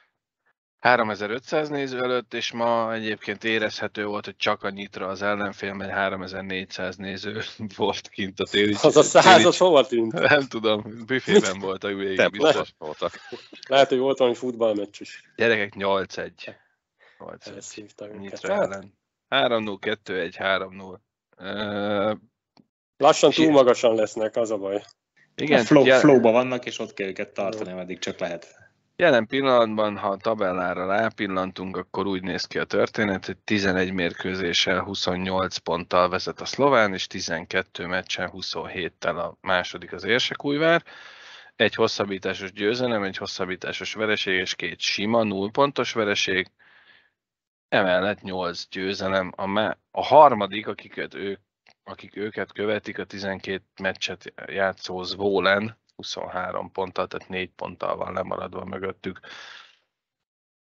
3500 néző előtt, és ma egyébként érezhető volt, hogy csak a Nyitra az ellenfél, mert 3400 néző volt kint a téli. Az a 100 hova tűnt? Nem tudom, büfében volt a végig biztos. Lehet, hogy volt valami futballmeccs is. Gyerekek 8-1. Nyitra ellen. 3-0, 2-1, 3-0. Lassan túl magasan lesznek, az a baj. Igen, flowba vannak, és ott kell őket tartani, ameddig csak lehet. Jelen pillanatban, ha a tabellára rápillantunk, akkor úgy néz ki a történet, hogy 11 mérkőzéssel 28 ponttal vezet a szlován, és 12 meccsen 27-tel a második az Érsekújvár. Egy hosszabbításos győzelem, egy hosszabbításos vereség, és 2 sima 0 pontos vereség. Emellett 8 győzelem. A harmadik, akik őket követik, a 12 meccset játszó Zvolen, 23 ponttal, tehát 4 ponttal van lemaradva mögöttük.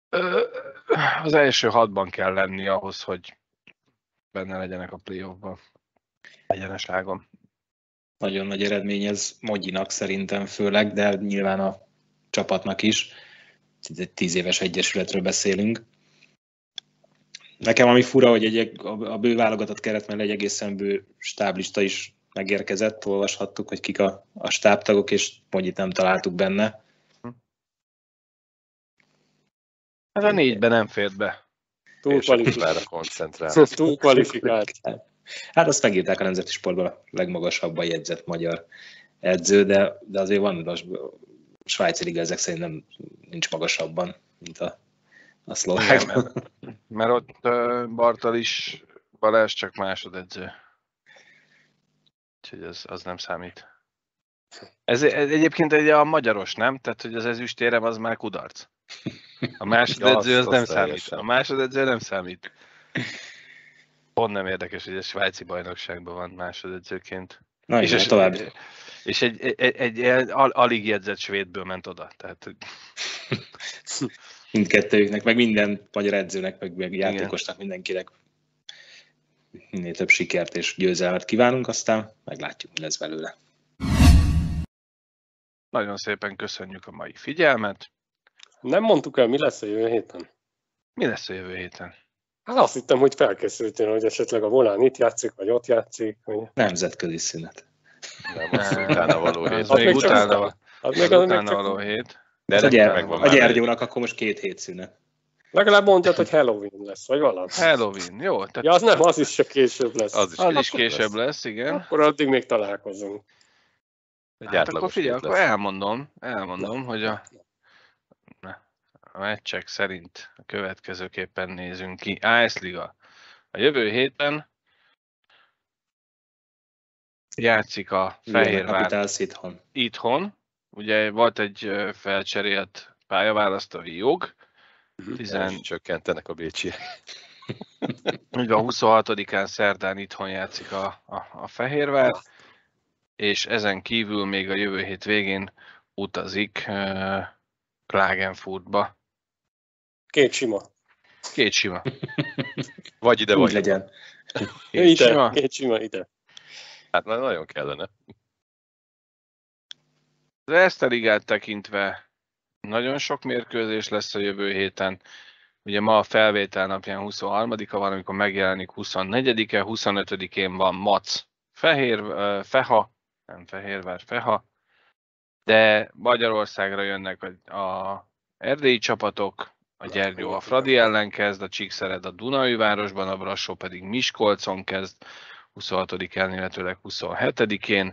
Az első 6-ban kell lenni ahhoz, hogy benne legyenek a playoffban. Egyeneságon. Nagyon nagy eredmény ez Mogyinak szerintem főleg, de nyilván a csapatnak is. Egy 10 éves egyesületről beszélünk. Nekem ami fura, hogy a bő válogatott keret mellé egy egészen bő stáblista is megérkezett, olvashattuk, hogy kik a stábtagok, és Mogyit nem találtuk benne. Ez a 4-ben nem fért be. Túl kvalifikált. Hát azt megírták a Nemzeti Sportban a legmagasabban jegyzett magyar edző, de azért van, a svájci liga ezek szerint nincs magasabban, mint a szlovák. Mert ott Bartalis Balázs csak másodedző. Úgyhogy az nem számít. Ez egyébként a magyaros, nem? Tehát, hogy az ezüstérem az már kudarc. A másodedző az nem számít. A másodedző nem számít. Pont nem érdekes, hogy a svájci bajnokságban van másodedzőként. Na, és tovább. És egy alig jegyzett svédből ment oda. Tehát... Mindkettőjüknek, meg minden magyar edzőnek, meg játékosnak, mindenkinek minél több sikert és győzelmet kívánunk, aztán meglátjuk, mi lesz belőle. Nagyon szépen köszönjük a mai figyelmet. Nem mondtuk el, mi lesz a jövő héten? Mi lesz a jövő héten? Hát azt hittem, hogy felkészültél, hogy esetleg a Volán itt játszik, vagy ott játszik. Vagy... Nemzetközi szünet. Nem, az utána való hét. Az még utána való hét. De a Gyergyónak akkor most 2 hét szünet. Legalább mondjad, hogy Halloween lesz, vagy valami. Halloween, jó. Tehát... Ja, az nem, az is csak később lesz. Az is később lesz, igen. Akkor addig még találkozunk. Hát akkor figyelj, akkor elmondom, hogy a meccsek szerint a következőképpen nézünk ki. AS Liga. A jövő héten játszik a Fehérvár itthon. Ugye volt egy felcserélt pályaválasztói jog. Csökkentenek a bécsiek. Ugye a 26-án szerdán itthon játszik a Fehérvár, és ezen kívül még a jövő hét végén utazik Klagenfurtba. 2 sima. Vagy ide, vagy legyen. 2 sima ide. Hát már nagyon kellene. Az Erste Ligát tekintve nagyon sok mérkőzés lesz a jövő héten. Ugye ma a felvétel napján 23-a van, amikor megjelenik 24-e, 25-én van Mac Feha, nem Fehérvár, Feha, de Magyarországra jönnek a erdélyi csapatok, a Gyergyó a Fradi ellen kezd, a Csíkszered a Dunaújvárosban, a Brassó pedig Miskolcon kezd, 26-án, illetőleg 27-én.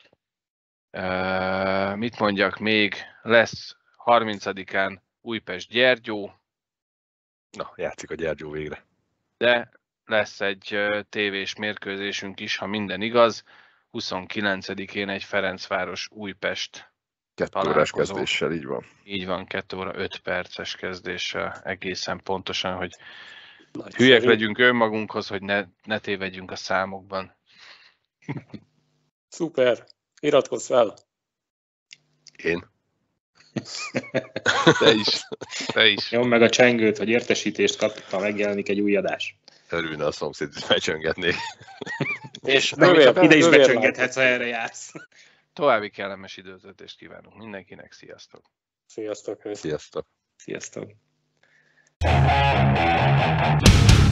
Mit mondjak még? Lesz 30-án Újpest-Gyergyó. Na, játszik a Gyergyó végre. De lesz egy tévés mérkőzésünk is, ha minden igaz. 29-én egy Ferencváros-Újpest 2 órás kezdéssel, így van. Így van, 2 óra 5 perces kezdéssel, egészen pontosan, hogy hülyek legyünk önmagunkhoz, hogy ne tévedjünk a számokban. Szuper, iratkozz fel! Én? Te is. Nyomd meg a csengőt, hogy értesítést kap, ha megjelenik egy új adás. Örülne a szomszéd, hogy becsöngetnék. És ide is becsöngethetsz, ha erre jársz. További kellemes időzítést kívánunk mindenkinek, sziasztok! Sziasztok! Sziasztok! Sziasztok!